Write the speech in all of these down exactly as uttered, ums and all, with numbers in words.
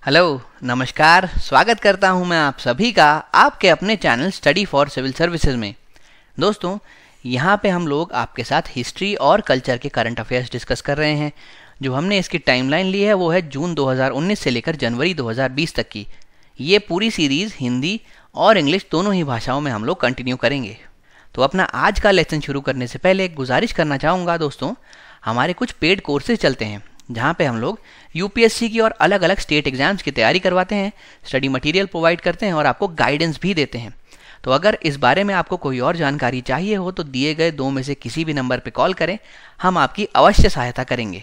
Hello, नमस्कार। स्वागत करता हूं मैं आप सभी का आपके अपने channel study for civil services में। दोस्तों, यहां पे हम लोग आपके साथ हिस्ट्री और कल्चर के करंट अफेयर्स डिस्कस कर रहे हैं। जो हमने इसकी टाइमलाइन ली है वो है जून दो हज़ार उन्नीस से लेकर जनवरी दो हज़ार बीस तक की। ये पूरी सीरीज़ हिंदी और इंग्लिश दोनों ही भाषाओं में हम लोग कंटिन्यू करेंगे। तो अपना आज का लेसन शुरू करने से पहले एक गुजारिश करना चाहूँगा दोस्तों, हमारे कुछ पेड कोर्सेज चलते हैं जहाँ पे हम लोग यूपीएससी की और अलग अलग स्टेट एग्जाम्स की तैयारी करवाते हैं, स्टडी मटेरियल प्रोवाइड करते हैं और आपको गाइडेंस भी देते हैं। तो अगर इस बारे में आपको कोई और जानकारी चाहिए हो तो दिए गए दो में से किसी भी नंबर पर कॉल करें, हम आपकी अवश्य सहायता करेंगे।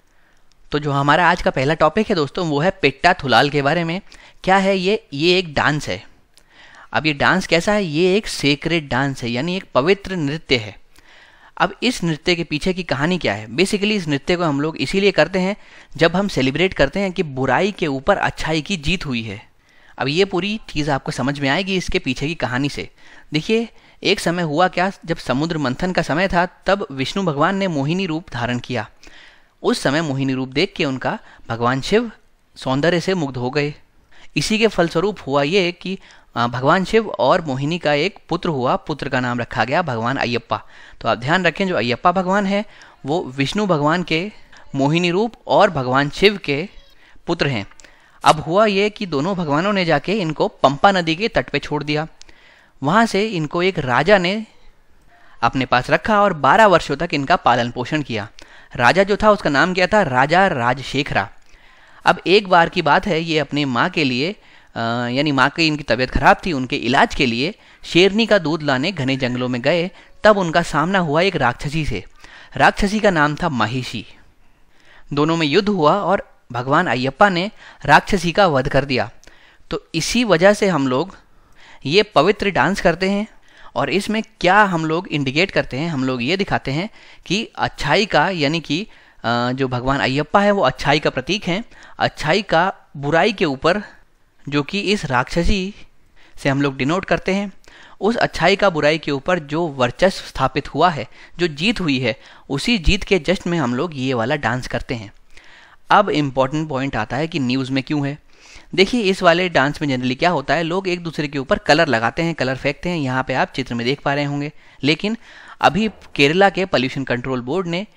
तो जो हमारा आज का पहला टॉपिक है दोस्तों वो है पेट्टा थुलाल के बारे में। क्या है ये? ये एक डांस है। अब ये डांस कैसा है? ये एक सेक्रेड डांस है, यानी एक पवित्र नृत्य है। अब इस नृत्य के पीछे की कहानी क्या है? बेसिकली इस नृत्य को हम लोग इसीलिए करते हैं जब हम सेलिब्रेट करते हैं कि बुराई के ऊपर अच्छाई की जीत हुई है। अब ये पूरी चीज़ आपको समझ में आएगी इसके पीछे की कहानी से। देखिए, एक समय हुआ क्या, जब समुद्र मंथन का समय था तब विष्णु भगवान ने मोहिनी रूप धारण किया। उस समय मोहिनी रूप देख के उनका भगवान शिव सौंदर्य से मुग्ध हो गए। इसी के फलस्वरूप हुआ ये कि भगवान शिव और मोहिनी का एक पुत्र हुआ। पुत्र का नाम रखा गया भगवान अयप्पा। तो आप ध्यान रखें, जो अयप्पा भगवान है वो विष्णु भगवान के मोहिनी रूप और भगवान शिव के पुत्र हैं। अब हुआ ये कि दोनों भगवानों ने जाके इनको पंपा नदी के तट पे छोड़ दिया। वहाँ से इनको एक राजा ने अपने पास रखा और बारह वर्षों तक इनका पालन पोषण किया। राजा जो था उसका नाम क्या था? राजा राजशेखरा। अब एक बार की बात है, ये अपनी माँ के लिए यानी माँ की इनकी तबीयत खराब थी, उनके इलाज के लिए शेरनी का दूध लाने घने जंगलों में गए। तब उनका सामना हुआ एक राक्षसी से। राक्षसी का नाम था महिषी। दोनों में युद्ध हुआ और भगवान अयप्पा ने राक्षसी का वध कर दिया। तो इसी वजह से हम लोग ये पवित्र डांस करते हैं और इसमें क्या हम लोग इंडिकेट करते हैं, हम लोग ये दिखाते हैं कि अच्छाई का, यानी कि जो भगवान अयप्पा है वो अच्छाई का प्रतीक हैं। अच्छाई का बुराई के ऊपर, जो कि इस राक्षसी से हम लोग डिनोट करते हैं, उस अच्छाई का बुराई के ऊपर जो वर्चस्व स्थापित हुआ है, जो जीत हुई है, उसी जीत के जश्न में हम लोग ये वाला डांस करते हैं। अब इम्पॉर्टेंट पॉइंट आता है कि न्यूज़ में क्यों है। देखिए, इस वाले डांस में जनरली क्या होता है, लोग एक दूसरे के ऊपर कलर लगाते हैं, कलर फेंकते हैं। यहाँ पे आप चित्र में देख पा रहे होंगे। लेकिन अभी केरला के पॉल्यूशन कंट्रोल बोर्ड ने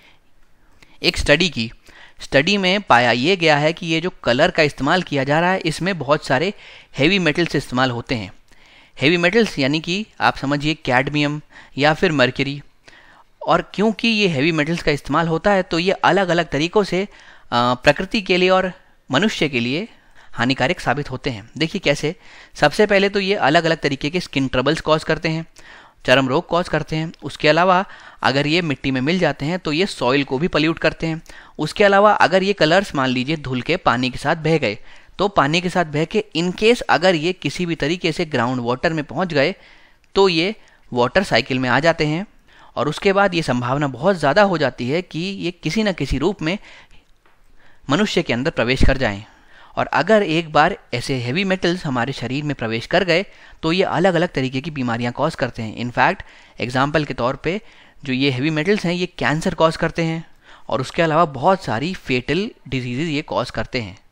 एक स्टडी की। स्टडी में पाया ये गया है कि ये जो कलर का इस्तेमाल किया जा रहा है इसमें बहुत सारे हेवी मेटल्स इस्तेमाल होते हैं। हेवी मेटल्स यानी कि आप समझिए कैडमियम या फिर मर्क्यूरी। और क्योंकि ये हेवी मेटल्स का इस्तेमाल होता है तो ये अलग अलग तरीक़ों से प्रकृति के लिए और मनुष्य के लिए हानिकारक साबित होते हैं। देखिए कैसे। सबसे पहले तो ये अलग अलग तरीके के स्किन ट्रबल्स कॉज करते हैं, चर्म रोग कॉज करते हैं। उसके अलावा अगर ये मिट्टी में मिल जाते हैं तो ये सॉइल को भी पल्यूट करते हैं। उसके अलावा अगर ये कलर्स मान लीजिए धुल के पानी के साथ बह गए, तो पानी के साथ बह के इनकेस अगर ये किसी भी तरीके से ग्राउंड वाटर में पहुंच गए तो ये वाटर साइकिल में आ जाते हैं और उसके बाद ये संभावना बहुत ज़्यादा हो जाती है कि ये किसी न किसी रूप में मनुष्य के अंदर प्रवेश कर जाएं। और अगर एक बार ऐसे हेवी मेटल्स हमारे शरीर में प्रवेश कर गए तो ये अलग अलग तरीके की बीमारियां कॉज करते हैं। इनफैक्ट एग्जाम्पल के तौर पे जो ये हेवी मेटल्स हैं ये कैंसर कॉज करते हैं और उसके अलावा बहुत सारी फेटल डिजीज़ ये कॉज करते हैं।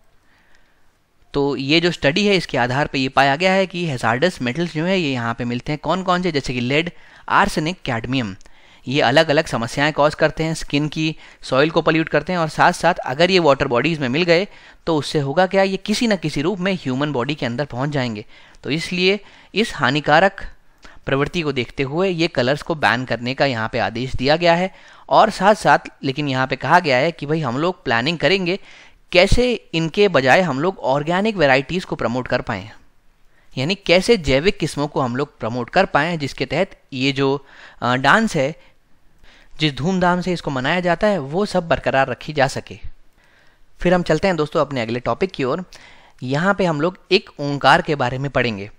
तो ये जो स्टडी है इसके आधार पे ये पाया गया है कि हैजार्डस मेटल्स जो है ये यहाँ पे मिलते हैं। कौन कौन से? जैसे कि लेड, आर्सेनिक, कैडमियम। ये अलग अलग समस्याएं कॉज करते हैं, स्किन की, सॉइल को पल्यूट करते हैं और साथ साथ अगर ये वाटर बॉडीज़ में मिल गए तो उससे होगा क्या, ये किसी न किसी रूप में ह्यूमन बॉडी के अंदर पहुंच जाएंगे। तो इसलिए इस हानिकारक प्रवृत्ति को देखते हुए ये कलर्स को बैन करने का यहाँ पे आदेश दिया गया है। और साथ साथ लेकिन यहाँ पे कहा गया है कि भाई हम लोग प्लानिंग करेंगे कैसे इनके बजाय हम लोग ऑर्गेनिक वेराइटीज़ को प्रमोट कर पाएँ, यानी कैसे जैविक किस्मों को हम लोग प्रमोट कर पाएँ, जिसके तहत ये जो डांस है, जिस धूमधाम से इसको मनाया जाता है, वो सब बरकरार रखी जा सके। फिर हम चलते हैं दोस्तों अपने अगले टॉपिक की ओर। यहाँ पे हम लोग एक ओंकार के बारे में पढ़ेंगे।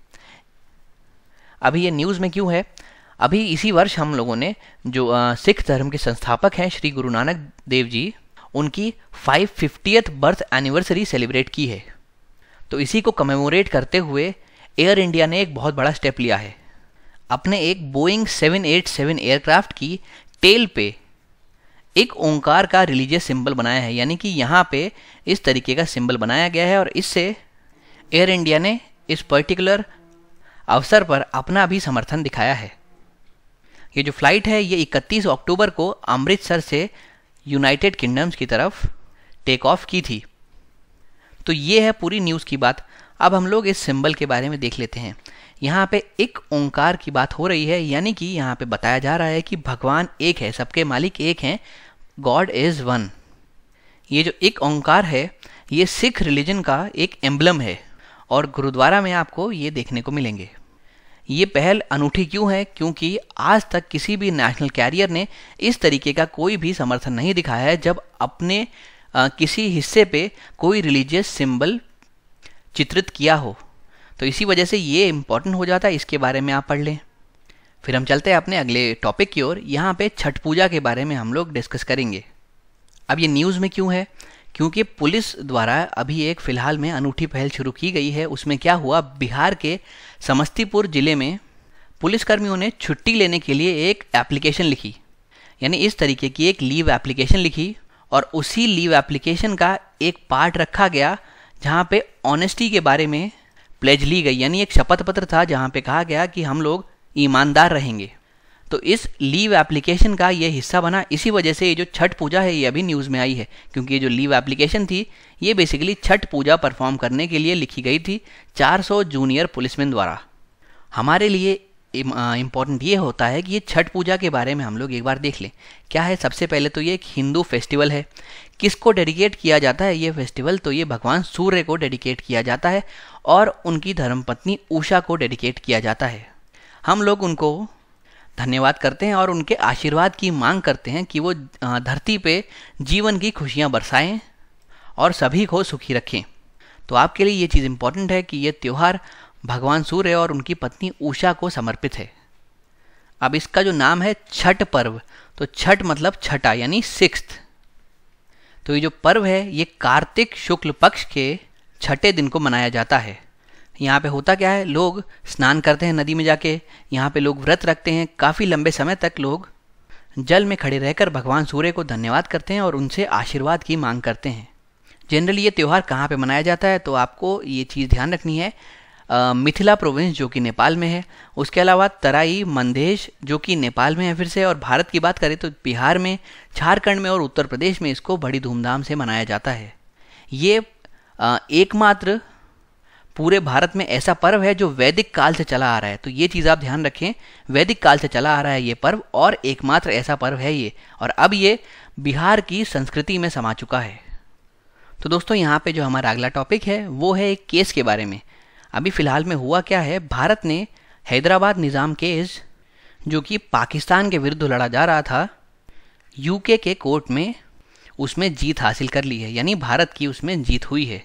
अभी ये न्यूज़ में क्यों है? अभी इसी वर्ष हम लोगों ने जो आ, सिख धर्म के संस्थापक हैं श्री गुरु नानक देव जी, उनकी five fiftieth birth anniversary celebrate की है। तो इसी को कमेमोरेट करते हुए एयर इंडिया ने एक बहुत बड़ा स्टेप लिया है। अपने एक Boeing seven eight seven aircraft की टेल पे एक ओंकार का रिलीजियस सिंबल बनाया है, यानी कि यहाँ पे इस तरीके का सिंबल बनाया गया है और इससे एयर इंडिया ने इस पर्टिकुलर अवसर पर अपना भी समर्थन दिखाया है। ये जो फ्लाइट है ये इकतीस अक्टूबर को अमृतसर से यूनाइटेड किंगडम्स की तरफ टेक ऑफ की थी। तो ये है पूरी न्यूज़ की बात। अब हम लोग इस सिंबल के बारे में देख लेते हैं। यहाँ पे एक ओंकार की बात हो रही है, यानी कि यहाँ पे बताया जा रहा है कि भगवान एक है, सबके मालिक एक हैं, गॉड इज़ वन। ये जो एक ओंकार है ये सिख रिलीजन का एक एम्बलम है और गुरुद्वारा में आपको ये देखने को मिलेंगे। ये पहल अनूठी क्यों है? क्योंकि आज तक किसी भी नेशनल कैरियर ने इस तरीके का कोई भी समर्थन नहीं दिखाया है जब अपने आ, किसी हिस्से पे कोई रिलीजियस सिंबल चित्रित किया हो। तो इसी वजह से ये इम्पॉर्टेंट हो जाता है, इसके बारे में आप पढ़ लें। फिर हम चलते हैं अपने अगले टॉपिक की ओर। यहाँ पे छठ पूजा के बारे में हम लोग डिस्कस करेंगे। अब ये न्यूज़ में क्यों है? क्योंकि पुलिस द्वारा अभी एक फ़िलहाल में अनूठी पहल शुरू की गई है। उसमें क्या हुआ, बिहार के समस्तीपुर ज़िले में पुलिसकर्मियों ने छुट्टी लेने के लिए एक एप्लीकेशन लिखी, यानी इस तरीके की एक लीव एप्लीकेशन लिखी और उसी लीव एप्लीकेशन का एक पार्ट रखा गया जहाँ पे ऑनेस्टी के बारे में प्लेज ली गई, यानी एक शपथ पत्र था जहाँ पे कहा गया कि हम लोग ईमानदार रहेंगे। तो इस लीव एप्लीकेशन का ये हिस्सा बना। इसी वजह से ये जो छठ पूजा है ये अभी न्यूज़ में आई है, क्योंकि ये जो लीव एप्लीकेशन थी ये बेसिकली छठ पूजा परफॉर्म करने के लिए लिखी गई थी चार सौ जूनियर पुलिसमैन द्वारा। हमारे लिए इम्पॉर्टेंट ये होता है कि ये छठ पूजा के बारे में हम लोग एक बार देख लें। क्या है? सबसे पहले तो ये एक हिंदू फेस्टिवल है। किसको डेडिकेट किया जाता है ये फेस्टिवल? तो ये भगवान सूर्य को डेडिकेट किया जाता है और उनकी धर्मपत्नी उषा को डेडिकेट किया जाता है। हम लोग उनको धन्यवाद करते हैं और उनके आशीर्वाद की मांग करते हैं कि वो धरती पे जीवन की खुशियाँ बरसाएं और सभी को सुखी रखें। तो आपके लिए ये चीज़ इम्पॉर्टेंट है कि ये त्यौहार भगवान सूर्य और उनकी पत्नी उषा को समर्पित है। अब इसका जो नाम है छठ पर्व, तो छठ मतलब छठा यानी सिक्स्थ। तो ये जो पर्व है ये कार्तिक शुक्ल पक्ष के छठे दिन को मनाया जाता है। यहाँ पे होता क्या है, लोग स्नान करते हैं नदी में जाके, यहाँ पे लोग व्रत रखते हैं, काफ़ी लंबे समय तक लोग जल में खड़े रहकर भगवान सूर्य को धन्यवाद करते हैं और उनसे आशीर्वाद की मांग करते हैं। जनरली ये त्यौहार कहाँ पे मनाया जाता है? तो आपको ये चीज़ ध्यान रखनी है, आ, मिथिला प्रोविंस जो कि नेपाल में है, उसके अलावा तराई मंदेश जो कि नेपाल में है फिर से, और भारत की बात करें तो बिहार में, झारखंड में और उत्तर प्रदेश में इसको बड़ी धूमधाम से मनाया जाता है। ये एकमात्र पूरे भारत में ऐसा पर्व है जो वैदिक काल से चला आ रहा है। तो ये चीज़ आप ध्यान रखें, वैदिक काल से चला आ रहा है ये पर्व और एकमात्र ऐसा पर्व है ये, और अब ये बिहार की संस्कृति में समा चुका है। तो दोस्तों यहाँ पे जो हमारा अगला टॉपिक है वो है एक केस के बारे में। अभी फ़िलहाल में हुआ क्या है, भारत ने हैदराबाद निज़ाम केस जो कि पाकिस्तान के विरुद्ध लड़ा जा रहा था, यूके के कोर्ट में उसमें जीत हासिल कर ली है, यानी भारत की उसमें जीत हुई है।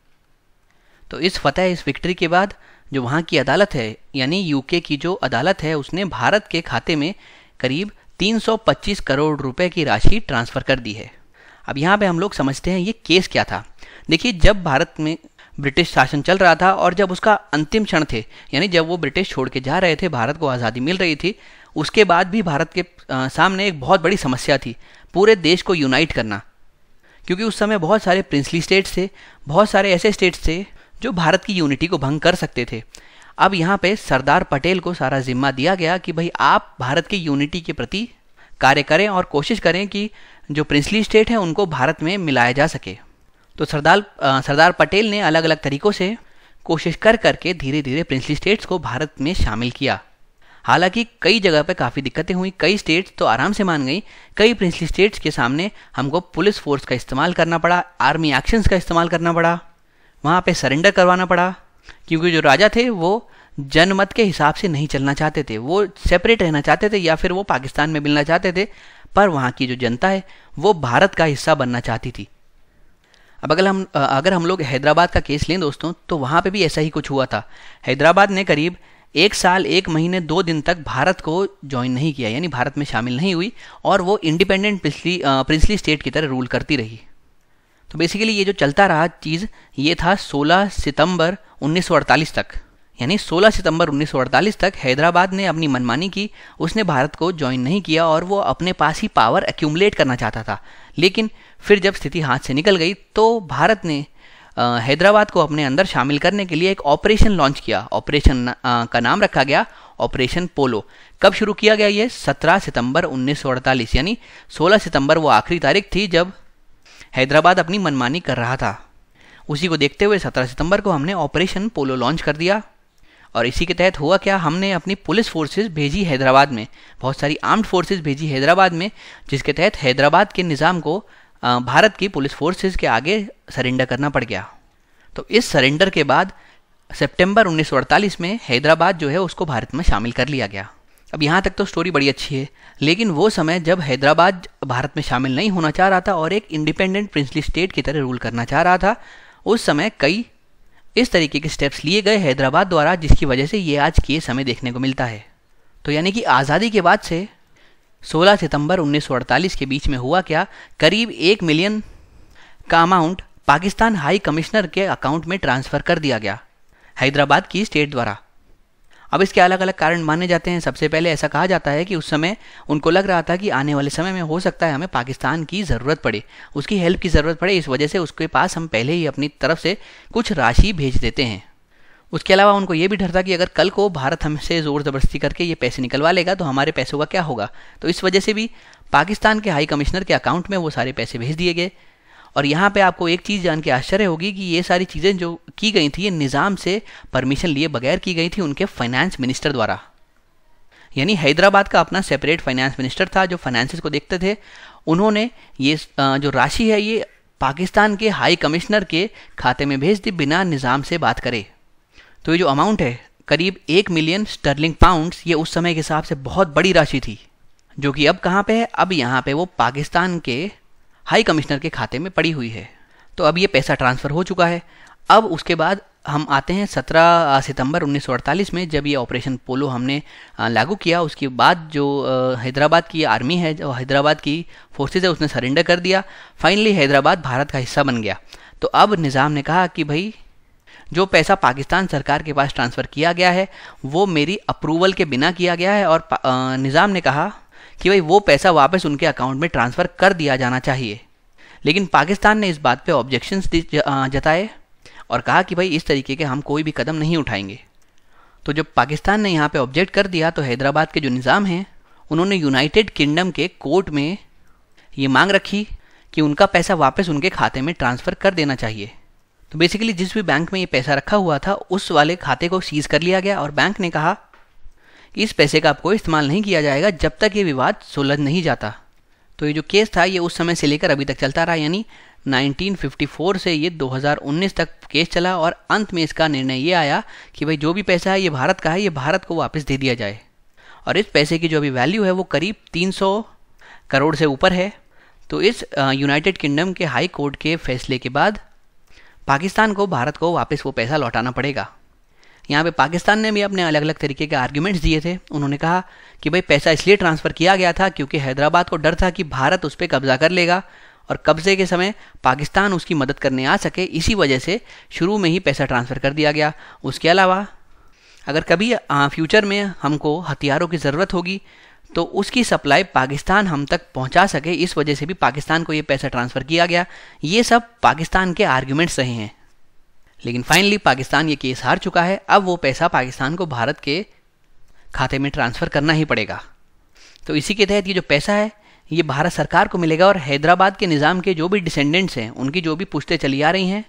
तो इस फतह, इस विक्ट्री के बाद जो वहाँ की अदालत है, यानी यूके की जो अदालत है, उसने भारत के खाते में करीब तीन सौ पच्चीस करोड़ रुपए की राशि ट्रांसफ़र कर दी है। अब यहाँ पे हम लोग समझते हैं ये केस क्या था। देखिए, जब भारत में ब्रिटिश शासन चल रहा था और जब उसका अंतिम क्षण थे, यानी जब वो ब्रिटिश छोड़ के जा रहे थे, भारत को आज़ादी मिल रही थी, उसके बाद भी भारत के आ, सामने एक बहुत बड़ी समस्या थी, पूरे देश को यूनाइट करना। क्योंकि उस समय बहुत सारे प्रिंसली स्टेट्स थे, बहुत सारे ऐसे स्टेट्स थे जो भारत की यूनिटी को भंग कर सकते थे। अब यहाँ पे सरदार पटेल को सारा जिम्मा दिया गया कि भाई आप भारत की यूनिटी के प्रति कार्य करें और कोशिश करें कि जो प्रिंसली स्टेट हैं उनको भारत में मिलाया जा सके। तो सरदार सरदार पटेल ने अलग अलग तरीक़ों से कोशिश कर करके धीरे धीरे प्रिंसली स्टेट्स को भारत में शामिल किया। हालांकि कई जगह पे काफ़ी दिक्कतें हुई, कई स्टेट्स तो आराम से मान गई, कई प्रिंसली स्टेट्स के सामने हमको पुलिस फोर्स का इस्तेमाल करना पड़ा, आर्मी एक्शंस का इस्तेमाल करना पड़ा, वहाँ पे सरेंडर करवाना पड़ा, क्योंकि जो राजा थे वो जनमत के हिसाब से नहीं चलना चाहते थे, वो सेपरेट रहना चाहते थे या फिर वो पाकिस्तान में मिलना चाहते थे, पर वहाँ की जो जनता है वो भारत का हिस्सा बनना चाहती थी। अब अगर हम अगर हम लोग हैदराबाद का केस लें दोस्तों, तो वहाँ पे भी ऐसा ही कुछ हुआ था। हैदराबाद ने करीब एक साल एक महीने दो दिन तक भारत को ज्वाइन नहीं किया, यानी भारत में शामिल नहीं हुई, और वो इंडिपेंडेंट प्रिंसली प्रिंसली स्टेट की तरह रूल करती रही। तो बेसिकली ये जो चलता रहा चीज़, ये था सोलह सितंबर उन्नीस सौ अड़तालीस तक, यानी सोलह सितंबर उन्नीस सौ अड़तालीस तक हैदराबाद ने अपनी मनमानी की, उसने भारत को ज्वाइन नहीं किया और वो अपने पास ही पावर एक्यूमुलेट करना चाहता था। लेकिन फिर जब स्थिति हाथ से निकल गई तो भारत ने हैदराबाद को अपने अंदर शामिल करने के लिए एक ऑपरेशन लॉन्च किया। ऑपरेशन का नाम रखा गया ऑपरेशन पोलो। कब शुरू किया गया ये? सत्रह सितंबर उन्नीस सौ अड़तालीस, यानी सोलह सितंबर वो आखिरी तारीख थी जब हैदराबाद अपनी मनमानी कर रहा था। उसी को देखते हुए सत्रह सितंबर को हमने ऑपरेशन पोलो लॉन्च कर दिया। और इसी के तहत हुआ क्या, हमने अपनी पुलिस फोर्सेस भेजी हैदराबाद में, बहुत सारी आर्म्ड फोर्सेस भेजी हैदराबाद में, जिसके तहत हैदराबाद के निज़ाम को भारत की पुलिस फोर्सेस के आगे सरेंडर करना पड़ गया। तो इस सरेंडर के बाद सितंबर उन्नीस सौ अड़तालीस में हैदराबाद जो है उसको भारत में शामिल कर लिया गया। अब यहाँ तक तो स्टोरी बड़ी अच्छी है, लेकिन वो समय जब हैदराबाद भारत में शामिल नहीं होना चाह रहा था और एक इंडिपेंडेंट प्रिंसली स्टेट की तरह रूल करना चाह रहा था, उस समय कई इस तरीके के स्टेप्स लिए गए हैदराबाद द्वारा, जिसकी वजह से ये आज केस हमें देखने को मिलता है। तो यानी कि आज़ादी के बाद से सोलह सितंबर उन्नीस सौ अड़तालीस के बीच में हुआ क्या, करीब एक मिलियन का अमाउंट पाकिस्तान हाई कमिश्नर के अकाउंट में ट्रांसफ़र कर दिया गया हैदराबाद की स्टेट द्वारा। अब इसके अलग अलग कारण माने जाते हैं। सबसे पहले ऐसा कहा जाता है कि उस समय उनको लग रहा था कि आने वाले समय में हो सकता है हमें पाकिस्तान की ज़रूरत पड़े, उसकी हेल्प की ज़रूरत पड़े, इस वजह से उसके पास हम पहले ही अपनी तरफ से कुछ राशि भेज देते हैं। उसके अलावा उनको ये भी डर था कि अगर कल को भारत हमसे ज़ोर ज़बरदस्ती करके ये पैसे निकलवा लेगा तो हमारे पैसों का क्या होगा। तो इस वजह से भी पाकिस्तान के हाई कमिश्नर के अकाउंट में वो सारे पैसे भेज दिए गए। और यहाँ पे आपको एक चीज़ जान के आश्चर्य होगी कि ये सारी चीज़ें जो की गई थी ये निज़ाम से परमिशन लिए बगैर की गई थी उनके फाइनेंस मिनिस्टर द्वारा। यानी हैदराबाद का अपना सेपरेट फाइनेंस मिनिस्टर था जो फाइनेंसेस को देखते थे। उन्होंने ये जो राशि है ये पाकिस्तान के हाई कमिश्नर के खाते में भेज दी बिना निज़ाम से बात करे। तो ये जो अमाउंट है करीब एक मिलियन स्टर्लिंग पाउंड्स, ये उस समय के हिसाब से बहुत बड़ी राशि थी, जो कि अब कहाँ पे है, अब यहाँ पे वो पाकिस्तान के हाई कमिश्नर के खाते में पड़ी हुई है। तो अब ये पैसा ट्रांसफ़र हो चुका है। अब उसके बाद हम आते हैं सत्रह सितंबर उन्नीस सौ अड़तालीस में, जब ये ऑपरेशन पोलो हमने लागू किया। उसके बाद जो हैदराबाद की आर्मी है, जो हैदराबाद की फोर्सेज है, उसने सरेंडर कर दिया। फाइनली हैदराबाद भारत का हिस्सा बन गया। तो अब निज़ाम ने कहा कि भाई जो पैसा पाकिस्तान सरकार के पास ट्रांसफ़र किया गया है वो मेरी अप्रूवल के बिना किया गया है, और निज़ाम ने कहा कि भाई वो पैसा वापस उनके अकाउंट में ट्रांसफ़र कर दिया जाना चाहिए। लेकिन पाकिस्तान ने इस बात पे ऑब्जेक्शंस जताए और कहा कि भाई इस तरीके के हम कोई भी कदम नहीं उठाएंगे। तो जब पाकिस्तान ने यहाँ पे ऑब्जेक्ट कर दिया तो हैदराबाद के जो निज़ाम हैं उन्होंने यूनाइटेड किंगडम के कोर्ट में ये मांग रखी कि उनका पैसा वापस उनके खाते में ट्रांसफ़र कर देना चाहिए। तो बेसिकली जिस भी बैंक में ये पैसा रखा हुआ था उस वाले खाते को सीज़ कर लिया गया और बैंक ने कहा कि इस पैसे का आपको इस्तेमाल नहीं किया जाएगा जब तक ये विवाद सुलझ नहीं जाता। तो ये जो केस था ये उस समय से लेकर अभी तक चलता रहा, यानी उन्नीस सौ चौवन से ये दो हज़ार उन्नीस तक केस चला और अंत में इसका निर्णय ये आया कि भाई जो भी पैसा है ये भारत का है, ये भारत को वापस दे दिया जाए। और इस पैसे की जो अभी वैल्यू है वो करीब तीन सौ करोड़ से ऊपर है। तो इस यूनाइटेड किंगडम के हाई कोर्ट के फैसले के बाद पाकिस्तान को भारत को वापस वो पैसा लौटाना पड़ेगा। यहाँ पे पाकिस्तान ने भी अपने अलग अलग तरीके के आर्ग्यूमेंट्स दिए थे। उन्होंने कहा कि भाई पैसा इसलिए ट्रांसफ़र किया गया था क्योंकि हैदराबाद को डर था कि भारत उस पर कब्जा कर लेगा और कब्जे के समय पाकिस्तान उसकी मदद करने आ सके, इसी वजह से शुरू में ही पैसा ट्रांसफ़र कर दिया गया। उसके अलावा अगर कभी फ्यूचर में हमको हथियारों की ज़रूरत होगी तो उसकी सप्लाई पाकिस्तान हम तक पहुंचा सके, इस वजह से भी पाकिस्तान को ये पैसा ट्रांसफ़र किया गया। ये सब पाकिस्तान के आर्ग्यूमेंट्स रहे हैं। लेकिन फाइनली पाकिस्तान ये केस हार चुका है। अब वो पैसा पाकिस्तान को भारत के खाते में ट्रांसफ़र करना ही पड़ेगा। तो इसी के तहत ये जो पैसा है ये भारत सरकार को मिलेगा और हैदराबाद के निज़ाम के जो भी डिसेंडेंट्स हैं, उनकी जो भी पुश्तें चली आ रही हैं,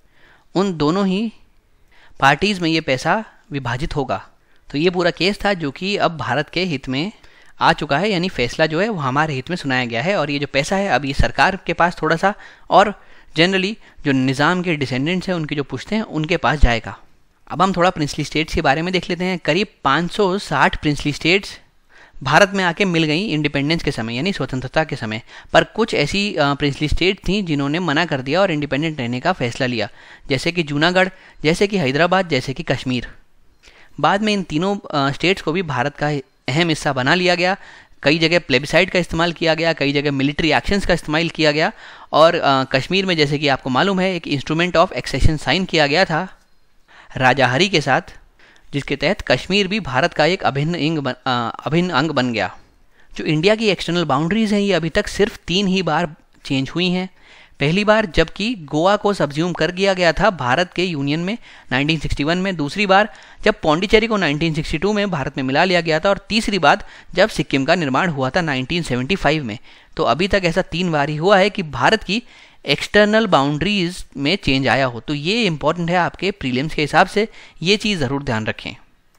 उन दोनों ही पार्टीज़ में ये पैसा विभाजित होगा। तो ये पूरा केस था जो कि अब भारत के हित में आ चुका है, यानी फैसला जो है वो हमारे हित में सुनाया गया है। और ये जो पैसा है अब ये सरकार के पास थोड़ा सा और जनरली जो निज़ाम के डिसेंडेंट्स हैं उनकी जो पुश्ते हैं उनके पास जाएगा। अब हम थोड़ा प्रिंसली स्टेट्स के बारे में देख लेते हैं। करीब पाँच सौ साठ प्रिंसली स्टेट्स भारत में आके मिल गई इंडिपेंडेंस के समय, यानी स्वतंत्रता के समय। पर कुछ ऐसी प्रिंसली स्टेट थी जिन्होंने मना कर दिया और इंडिपेंडेंट रहने का फैसला लिया, जैसे कि जूनागढ़, जैसे कि हैदराबाद, जैसे कि कश्मीर। बाद में इन तीनों स्टेट्स को भी भारत का अहम हिस्सा बना लिया गया। कई जगह प्लेबिसाइड का इस्तेमाल किया गया, कई जगह मिलिट्री एक्शंस का इस्तेमाल किया गया और आ, कश्मीर में जैसे कि आपको मालूम है एक इंस्ट्रूमेंट ऑफ एक्सेशन साइन किया गया था राजा हरी के साथ, जिसके तहत कश्मीर भी भारत का एक अभिन्न अंग बन, अभिन्न अंग बन गया। जो इंडिया की एक्सटर्नल बाउंड्रीज हैं ये अभी तक सिर्फ तीन ही बार चेंज हुई हैं। पहली बार जबकि गोवा को सब्ज्यूम कर दिया गया था भारत के यूनियन में नाइनटीन सिक्सटी वन में, दूसरी बार जब पौंडीचेरी को नाइनटीन सिक्सटी टू में भारत में मिला लिया गया था, और तीसरी बार जब सिक्किम का निर्माण हुआ था नाइनटीन सेवेंटी फाइव में। तो अभी तक ऐसा तीन बार ही हुआ है कि भारत की एक्सटर्नल बाउंड्रीज में चेंज आया हो। तो ये इंपॉर्टेंट है आपके प्रीलिम्स के हिसाब से, ये चीज़ ज़रूर ध्यान रखें।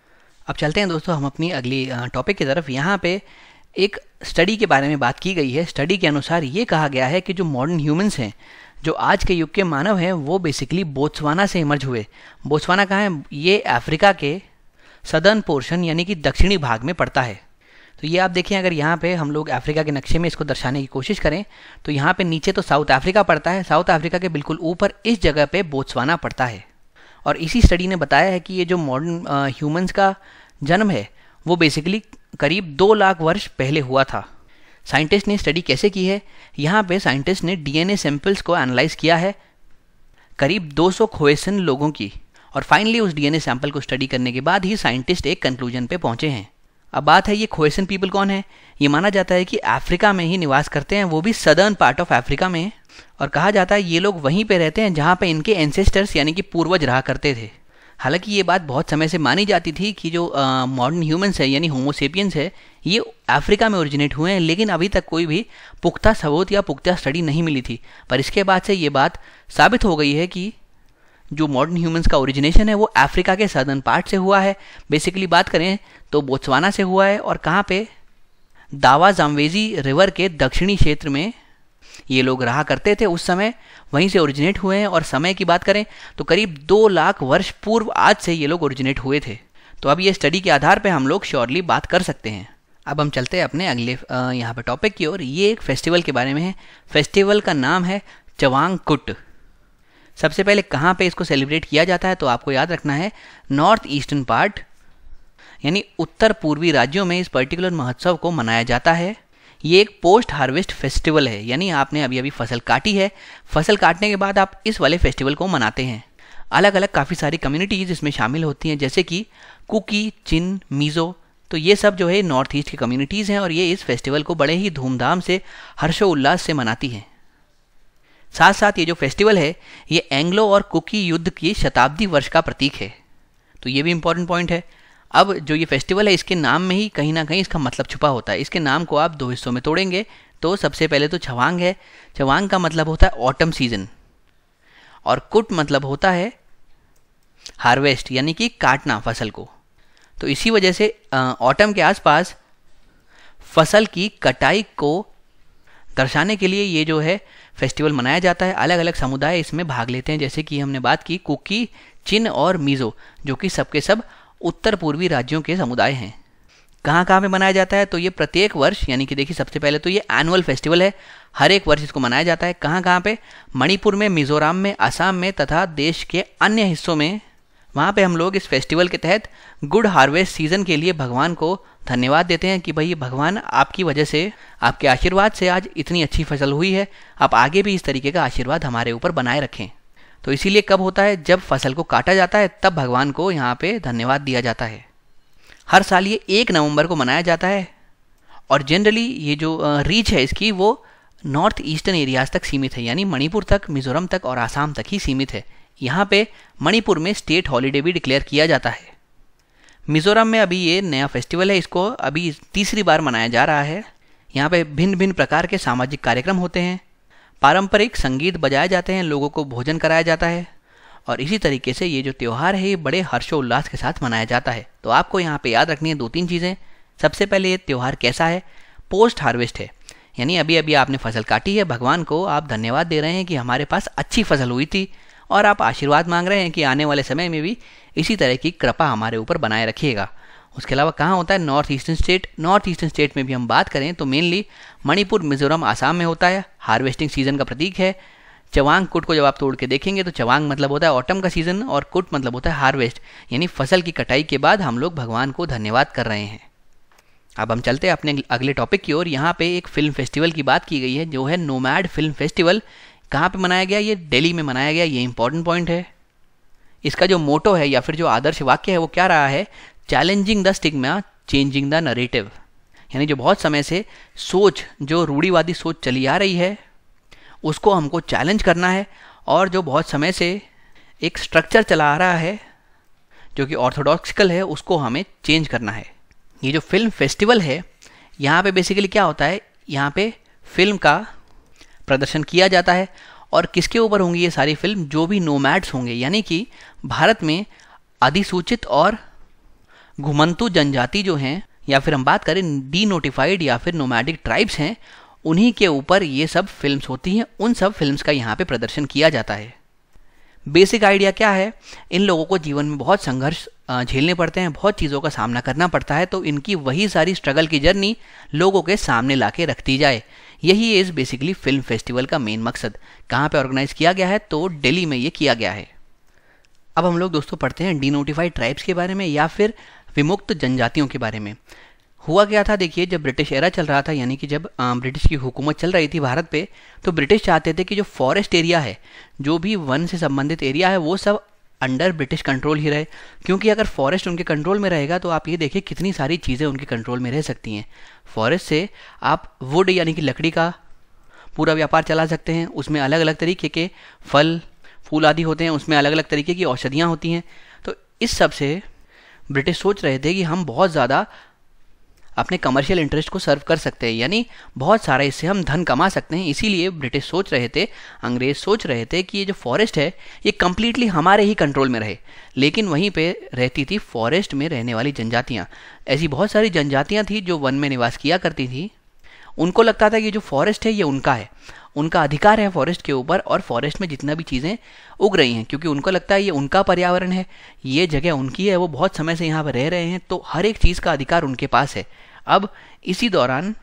अब चलते हैं दोस्तों हम अपनी अगली टॉपिक की तरफ। यहाँ पे एक स्टडी के बारे में बात की गई है। स्टडी के अनुसार ये कहा गया है कि जो मॉडर्न ह्यूमंस हैं, जो आज के युग के मानव हैं, वो बेसिकली बोत्सवाना से इमर्ज हुए। बोत्सवाना कहाँ है? ये अफ्रीका के सदर्न पोर्शन यानी कि दक्षिणी भाग में पड़ता है। तो ये आप देखिए, अगर यहाँ पे हम लोग अफ्रीका के नक्शे में इसको दर्शाने की कोशिश करें तो यहाँ पे नीचे तो साउथ अफ्रीका पड़ता है, साउथ अफ्रीका के बिल्कुल ऊपर इस जगह पे बोत्सवाना पड़ता है। और इसी स्टडी ने बताया है कि ये जो मॉडर्न ह्यूमंस का जन्म है वो बेसिकली करीब दो लाख वर्ष पहले हुआ था। साइंटिस्ट ने स्टडी कैसे की है? यहाँ पे साइंटिस्ट ने डीएनए सैंपल्स को एनालाइज किया है करीब दो सौ खोएसन लोगों की, और फाइनली उस डीएनए सैंपल को स्टडी करने के बाद ही साइंटिस्ट एक कंक्लूजन पे पहुंचे हैं। अब बात है, ये खोएसन पीपल कौन है? ये माना जाता है कि अफ्रीका में ही निवास करते हैं, वो भी सदर्न पार्ट ऑफ अफ्रीका में, और कहा जाता है ये लोग वहीं पे रहते हैं जहाँ पे इनके एंसेस्टर्स यानी कि पूर्वज रहा करते थे। हालांकि ये बात बहुत समय से मानी जाती थी कि जो मॉडर्न ह्यूमंस है यानी होमोसेपियंस है ये अफ्रीका में ओरिजिनेट हुए हैं, लेकिन अभी तक कोई भी पुख्ता सबूत या पुख्ता स्टडी नहीं मिली थी। पर इसके बाद से ये बात साबित हो गई है कि जो मॉडर्न ह्यूमंस का ओरिजिनेशन है वो अफ्रीका के सदर्न पार्ट से हुआ है। बेसिकली बात करें तो बोत्सवाना से हुआ है, और कहाँ पे? दावा जाम्बेजी रिवर के दक्षिणी क्षेत्र में ये लोग रहा करते थे उस समय, वहीं से ओरिजिनेट हुए हैं। और समय की बात करें तो करीब दो लाख वर्ष पूर्व आज से ये लोग ओरिजिनेट हुए थे। तो अब ये स्टडी के आधार पे हम लोग श्योरली बात कर सकते हैं। अब हम चलते हैं अपने अगले यहाँ पे टॉपिक की ओर। ये एक फेस्टिवल के बारे में है। फेस्टिवल का नाम है चवांग कुट। सबसे पहले कहाँ पे इसको सेलिब्रेट किया जाता है तो आपको याद रखना है नॉर्थ ईस्टर्न पार्ट यानी उत्तर पूर्वी राज्यों में इस पर्टिकुलर महोत्सव को मनाया जाता है। ये एक पोस्ट हार्वेस्ट फेस्टिवल है, यानी आपने अभी अभी फसल काटी है, फसल काटने के बाद आप इस वाले फेस्टिवल को मनाते हैं। अलग अलग काफ़ी सारी कम्युनिटीज़ इसमें शामिल होती हैं, जैसे कि कुकी, चिन, मिज़ो। तो ये सब जो है नॉर्थ ईस्ट की कम्युनिटीज़ हैं और ये इस फेस्टिवल को बड़े ही धूमधाम से हर्षोल्लास से मनाती हैं। साथ साथ ये जो फेस्टिवल है ये एंग्लो और कुकी युद्ध की शताब्दी वर्ष का प्रतीक है। तो ये भी इंपॉर्टेंट पॉइंट है। अब जो ये फेस्टिवल है इसके नाम में ही कहीं ना कहीं इसका मतलब छुपा होता है। इसके नाम को आप दो हिस्सों में तोड़ेंगे तो सबसे पहले तो छवांग है। छवांग का मतलब होता है ऑटम सीजन, और कुट मतलब होता है हार्वेस्ट यानी कि काटना फसल को। तो इसी वजह से ऑटम के आसपास फसल की कटाई को दर्शाने के लिए ये जो है फेस्टिवल मनाया जाता है। अलग अलग समुदाय इसमें भाग लेते हैं, जैसे कि हमने बात की कुकी, चिन और मिज़ो, जो कि सबके सब उत्तर पूर्वी राज्यों के समुदाय हैं। कहाँ कहाँ पे मनाया जाता है तो ये प्रत्येक वर्ष यानी कि देखिए सबसे पहले तो ये एनुअल फेस्टिवल है, हर एक वर्ष इसको मनाया जाता है। कहाँ कहाँ पे? मणिपुर में, मिजोरम में, असम में तथा देश के अन्य हिस्सों में। वहाँ पे हम लोग इस फेस्टिवल के तहत गुड हार्वेस्ट सीजन के लिए भगवान को धन्यवाद देते हैं कि भाई भगवान आपकी वजह से, आपके आशीर्वाद से आज इतनी अच्छी फसल हुई है, आप आगे भी इस तरीके का आशीर्वाद हमारे ऊपर बनाए रखें। तो इसीलिए कब होता है? जब फसल को काटा जाता है तब भगवान को यहाँ पे धन्यवाद दिया जाता है। हर साल ये एक नवंबर को मनाया जाता है और जनरली ये जो रीच है इसकी वो नॉर्थ ईस्टर्न एरियाज तक सीमित है, यानी मणिपुर तक, मिजोरम तक और आसाम तक ही सीमित है। यहाँ पे मणिपुर में स्टेट हॉलीडे भी डिक्लेयर किया जाता है। मिजोरम में अभी ये नया फेस्टिवल है, इसको अभी तीसरी बार मनाया जा रहा है। यहाँ पे भिन्न भिन्न प्रकार के सामाजिक कार्यक्रम होते हैं, पारंपरिक संगीत बजाए जाते हैं, लोगों को भोजन कराया जाता है और इसी तरीके से ये जो त्यौहार है ये बड़े हर्षोल्लास के साथ मनाया जाता है। तो आपको यहाँ पे याद रखनी है दो तीन चीज़ें। सबसे पहले ये त्यौहार कैसा है? पोस्ट हार्वेस्ट है, यानी अभी अभी आपने फसल काटी है, भगवान को आप धन्यवाद दे रहे हैं कि हमारे पास अच्छी फसल हुई थी और आप आशीर्वाद मांग रहे हैं कि आने वाले समय में भी इसी तरह की कृपा हमारे ऊपर बनाए रखिएगा। उसके अलावा कहाँ होता है? North eastern state. North eastern state में भी हम बात करें तो मेनली मणिपुर, मिजोरम, आसाम में होता है। हार्वेस्टिंग सीजन का प्रतीक है। चवांग कुट को जब आप तोड़ के देखेंगे तो चवांग मतलब होता है ऑटम का सीजन और कुट मतलब होता है हार्वेस्ट, यानी फसल की कटाई के बाद हम लोग भगवान को धन्यवाद कर रहे हैं। अब हम चलते हैं अपने अगले टॉपिक की ओर। यहाँ पे एक फिल्म फेस्टिवल की बात की गई है जो है नोमैड फिल्म फेस्टिवल। कहाँ पे मनाया गया? ये दिल्ली में मनाया गया। ये इंपॉर्टेंट पॉइंट है। इसका जो मोटो है या फिर जो आदर्श वाक्य है वो क्या रहा है, challenging the stigma changing the narrative. यानी जो बहुत समय से सोच, जो रूढ़िवादी सोच चली आ रही है उसको हमको चैलेंज करना है, और जो बहुत समय से एक स्ट्रक्चर चला आ रहा है जो कि ऑर्थोडॉक्सिकल है उसको हमें चेंज करना है। ये जो फिल्म फेस्टिवल है यहाँ पे बेसिकली क्या होता है, यहाँ पे फिल्म का प्रदर्शन किया जाता है, और किसके ऊपर होंगी ये सारी फिल्म, जो भी नोमैड्स होंगे, यानी कि भारत में अधिसूचित और घुमंतु जनजाति जो हैं, या फिर हम बात करें डी नोटिफाइड या फिर नोमैडिक ट्राइब्स हैं, उन्हीं के ऊपर ये सब फिल्म्स होती हैं। उन सब फिल्म्स का यहाँ पे प्रदर्शन किया जाता है। बेसिक आइडिया क्या है, इन लोगों को जीवन में बहुत संघर्ष झेलने पड़ते हैं, बहुत चीज़ों का सामना करना पड़ता है, तो इनकी वही सारी स्ट्रगल की जर्नी लोगों के सामने ला के रखती जाए। यही इस बेसिकली फिल्म फेस्टिवल का मेन मकसद। कहाँ पे ऑर्गेनाइज किया गया है, तो दिल्ली में ये किया गया है। अब हम लोग दोस्तों पढ़ते हैं डीनोटिफाइड ट्राइब्स के बारे में या फिर विमुक्त जनजातियों के बारे में। हुआ क्या था, देखिए जब ब्रिटिश एरा चल रहा था, यानी कि जब ब्रिटिश की हुकूमत चल रही थी भारत पे, तो ब्रिटिश चाहते थे कि जो फॉरेस्ट एरिया है, जो भी वन से संबंधित एरिया है, वो सब अंडर ब्रिटिश कंट्रोल ही रहे। क्योंकि अगर फॉरेस्ट उनके कंट्रोल में रहेगा तो आप ये देखिए कितनी सारी चीज़ें उनके कंट्रोल में रह सकती हैं। फॉरेस्ट से आप वुड यानी कि लकड़ी का पूरा व्यापार चला सकते हैं, उसमें अलग अलग तरीके के फल फूल आदि होते हैं, उसमें अलग अलग तरीके की औषधियाँ होती हैं। तो इस सब से ब्रिटिश सोच रहे थे कि हम बहुत ज़्यादा अपने कमर्शियल इंटरेस्ट को सर्व कर सकते हैं, यानी बहुत सारा इससे हम धन कमा सकते हैं। इसीलिए ब्रिटिश सोच रहे थे, अंग्रेज सोच रहे थे कि ये जो फॉरेस्ट है ये कम्प्लीटली हमारे ही कंट्रोल में रहे। लेकिन वहीं पे रहती थी फॉरेस्ट में रहने वाली जनजातियाँ। ऐसी बहुत सारी जनजातियाँ थी जो वन में निवास किया करती थी। उनको लगता था कि जो फॉरेस्ट है ये उनका है, उनका अधिकार है फॉरेस्ट के ऊपर, और फॉरेस्ट में जितना भी चीज़ें उग रही हैं, क्योंकि उनको लगता है ये उनका पर्यावरण है, ये जगह उनकी है, वो बहुत समय से यहाँ पर रह रहे हैं, तो हर एक चीज़ का अधिकार उनके पास है। अब इसी दौरान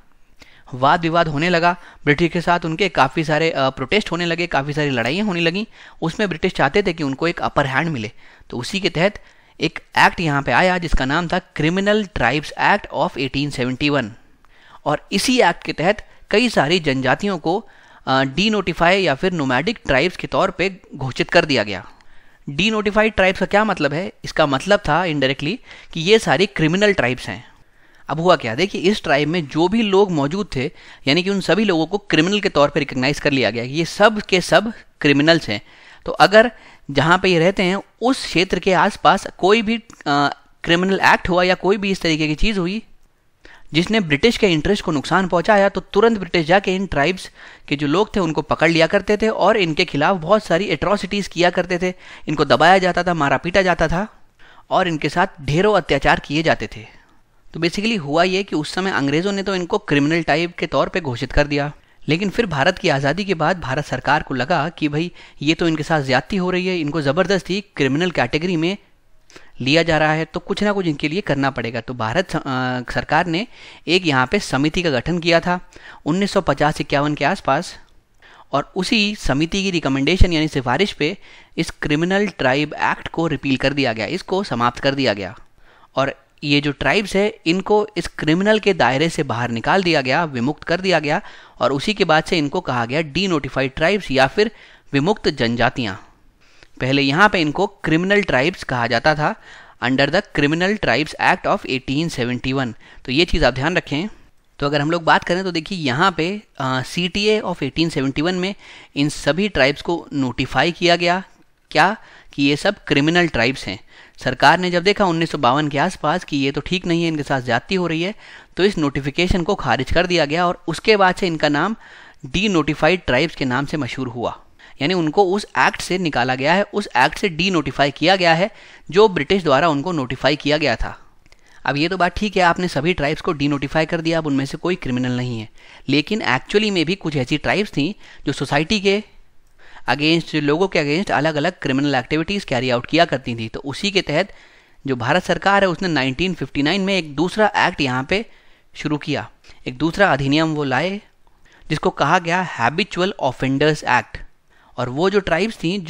वाद विवाद होने लगा ब्रिटिश के साथ, उनके काफ़ी सारे प्रोटेस्ट होने लगे, काफ़ी सारी लड़ाइयाँ होने लगी। उसमें ब्रिटिश चाहते थे कि उनको एक अपर हैंड मिले, तो उसी के तहत एक एक्ट यहाँ पे आया जिसका नाम था criminal tribes act of eighteen seventy one. और इसी एक्ट के तहत कई सारी जनजातियों को डी नोटिफाई या फिर नोमैडिक ट्राइब्स के तौर पे घोषित कर दिया गया। डी नोटिफाइड ट्राइब्स का क्या मतलब है, इसका मतलब था इनडायरेक्टली कि ये सारी क्रिमिनल ट्राइब्स हैं। अब हुआ क्या, देखिए इस ट्राइब में जो भी लोग मौजूद थे, यानी कि उन सभी लोगों को क्रिमिनल के तौर पे रिकॉग्नाइज कर लिया गया, ये सब के सब क्रिमिनल्स हैं। तो अगर जहाँ पे ये रहते हैं उस क्षेत्र के आसपास कोई भी क्रिमिनल एक्ट हुआ या कोई भी इस तरीके की चीज़ हुई जिसने ब्रिटिश के इंटरेस्ट को नुकसान पहुंचाया, तो तुरंत ब्रिटिश जाके इन ट्राइब्स के जो लोग थे उनको पकड़ लिया करते थे और इनके खिलाफ बहुत सारी एट्रॉसिटीज़ किया करते थे। इनको दबाया जाता था, मारा पीटा जाता था और इनके साथ ढेरों अत्याचार किए जाते थे। तो बेसिकली हुआ ये कि उस समय अंग्रेज़ों ने तो इनको क्रिमिनल टाइप के तौर पे घोषित कर दिया, लेकिन फिर भारत की आज़ादी के बाद भारत सरकार को लगा कि भाई ये तो इनके साथ ज़्यादती हो रही है, इनको ज़बरदस्ती क्रिमिनल कैटेगरी में लिया जा रहा है, तो कुछ ना कुछ इनके लिए करना पड़ेगा। तो भारत आ, सरकार ने एक यहाँ पे समिति का गठन किया था उन्नीस सौ पचास इक्यावन के आसपास, और उसी समिति की रिकमेंडेशन यानी सिफारिश पे इस क्रिमिनल ट्राइब एक्ट को रिपील कर दिया गया, इसको समाप्त कर दिया गया। और ये जो ट्राइब्स है इनको इस क्रिमिनल के दायरे से बाहर निकाल दिया गया, विमुक्त कर दिया गया, और उसी के बाद से इनको कहा गया डी नोटिफाइड ट्राइब्स या फिर विमुक्त जनजातियाँ। पहले यहाँ पे इनको क्रिमिनल ट्राइब्स कहा जाता था under the criminal tribes act of eighteen seventy one. तो ये चीज़ आप ध्यान रखें। तो अगर हम लोग बात करें तो देखिए यहाँ पे C T A of eighteen seventy one में इन सभी ट्राइब्स को नोटिफाई किया गया, क्या कि ये सब क्रिमिनल ट्राइब्स हैं। सरकार ने जब देखा उन्नीस सौ बावन के आसपास कि ये तो ठीक नहीं है, इनके साथ ज्यादती हो रही है, तो इस नोटिफिकेशन को खारिज कर दिया गया और उसके बाद से इनका नाम डी नोटिफाइड ट्राइब्स के नाम से मशहूर हुआ। यानी उनको उस एक्ट से निकाला गया है, उस एक्ट से डी नोटिफाई किया गया है जो ब्रिटिश द्वारा उनको नोटिफाई किया गया था। अब ये तो बात ठीक है, आपने सभी ट्राइब्स को डी नोटिफाई कर दिया, अब उनमें से कोई क्रिमिनल नहीं है, लेकिन एक्चुअली में भी कुछ ऐसी ट्राइब्स थी जो सोसाइटी के अगेंस्ट, लोगों के अगेंस्ट अलग अलग क्रिमिनल एक्टिविटीज़ कैरी आउट किया करती थी। तो उसी के तहत जो भारत सरकार है उसने नाइनटीन फिफ्टी नाइन में एक दूसरा एक्ट यहाँ पे शुरू किया, एक दूसरा अधिनियम वो लाए जिसको कहा गया हैबिचुअल ऑफेंडर्स एक्ट। और वो जो ट्राइब्स थी जो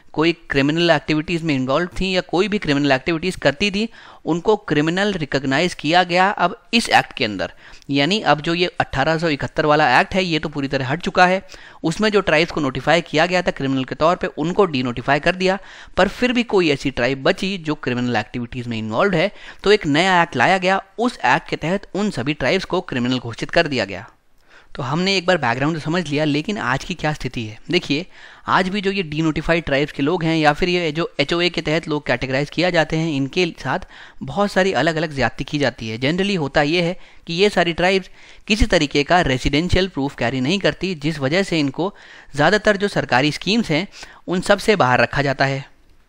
कोई क्रिमिनल एक्टिविटीज़ में इन्वॉल्व थी या कोई भी क्रिमिनल एक्टिविटीज़ करती थी, उनको क्रिमिनल रिकॉग्नाइज किया गया अब इस एक्ट के अंदर। यानी अब जो ये अट्ठारह सौ इकहत्तर वाला एक्ट है ये तो पूरी तरह हट चुका है। उसमें जो ट्राइब्स को नोटिफाई किया गया था क्रिमिनल के तौर पे, उनको डी नोटिफाई कर दिया, पर फिर भी कोई ऐसी ट्राइब बची जो क्रिमिनल एक्टिविटीज़ में इन्वॉल्व है, तो एक नया एक्ट लाया गया। उस एक्ट के तहत उन सभी ट्राइब्स को क्रिमिनल घोषित कर दिया गया। तो हमने एक बार बैकग्राउंड तो समझ लिया, लेकिन आज की क्या स्थिति है देखिए। आज भी जो ये डी नोटिफाइड ट्राइब्स के लोग हैं या फिर ये जो एच ओ ए के तहत लोग कैटेगराइज किया जाते हैं, इनके साथ बहुत सारी अलग अलग ज्यादती की जाती है। जनरली होता ये है कि ये सारी ट्राइब्स किसी तरीके का रेजिडेंशियल प्रूफ कैरी नहीं करती, जिस वजह से इनको ज़्यादातर जो सरकारी स्कीम्स हैं उन सब से बाहर रखा जाता है।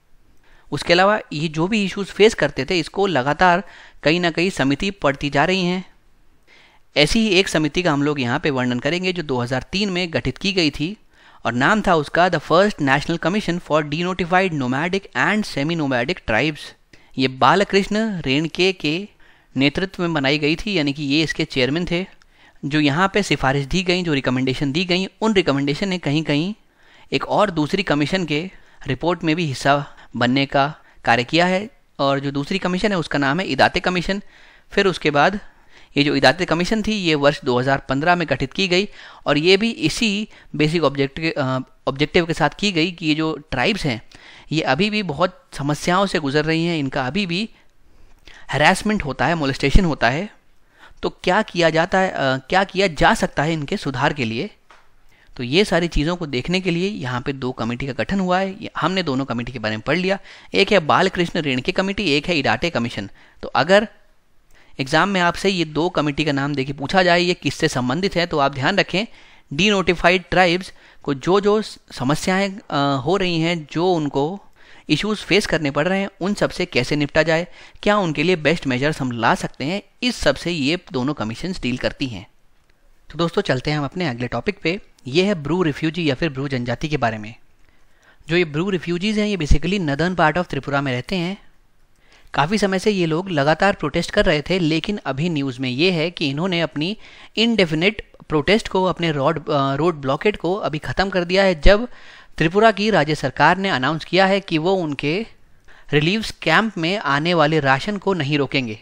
उसके अलावा ये जो भी इश्यूज़ फेस करते थे, इसको लगातार कहीं ना कहीं समिति पढ़ती जा रही हैं। ऐसी ही एक समिति का हम लोग यहाँ पे वर्णन करेंगे जो दो हज़ार तीन में गठित की गई थी, और नाम था उसका the first national commission for denotified nomadic and semi nomadic tribes. ये बालकृष्ण रेणके के नेतृत्व में बनाई गई थी, यानी कि ये इसके चेयरमैन थे। जो यहाँ पे सिफारिश दी गई, जो रिकमेंडेशन दी गई, उन रिकमेंडेशन ने कहीं कहीं एक और दूसरी कमीशन के रिपोर्ट में भी हिस्सा बनने का कार्य किया है, और जो दूसरी कमीशन है उसका नाम है इदाते कमीशन। फिर उसके बाद ये जो इदाते कमीशन थी ये वर्ष दो हज़ार पंद्रह में गठित की गई, और ये भी इसी बेसिक ऑब्जेक्टिव ऑब्जेक्टिव के साथ की गई कि ये जो ट्राइब्स हैं ये अभी भी बहुत समस्याओं से गुजर रही हैं, इनका अभी भी हैरेसमेंट होता है, मोलेस्टेशन होता है। तो क्या किया जाता है, आ, क्या किया जा सकता है इनके सुधार के लिए। तो ये सारी चीज़ों को देखने के लिए यहाँ पे दो कमेटी का गठन हुआ है। हमने दोनों कमेटी के बारे में पढ़ लिया, एक है बालकृष्ण रेणके कमेटी, एक है इदाते कमीशन। तो अगर एग्जाम में आपसे ये दो कमेटी का नाम देके पूछा जाए ये किससे संबंधित है, तो आप ध्यान रखें डी नोटिफाइड ट्राइब्स को जो जो समस्याएं हो रही हैं, जो उनको इश्यूज फेस करने पड़ रहे हैं, उन सब से कैसे निपटा जाए, क्या उनके लिए बेस्ट मेजर्स हम ला सकते हैं, इस सब से ये दोनों कमीशंस डील करती हैं। तो दोस्तों चलते हैं हम अपने अगले टॉपिक पे। ये है ब्रू रिफ्यूजी या फिर ब्रू जनजाति के बारे में। जो ये ब्रू रिफ्यूजीज हैं ये basically northern part of Tripura में रहते हैं। काफ़ी समय से ये लोग लगातार प्रोटेस्ट कर रहे थे, लेकिन अभी न्यूज़ में ये है कि इन्होंने अपनी इनडेफिनिट प्रोटेस्ट को, अपने रोड रोड ब्लॉकेट को अभी ख़त्म कर दिया है, जब त्रिपुरा की राज्य सरकार ने अनाउंस किया है कि वो उनके रिलीफ कैंप में आने वाले राशन को नहीं रोकेंगे।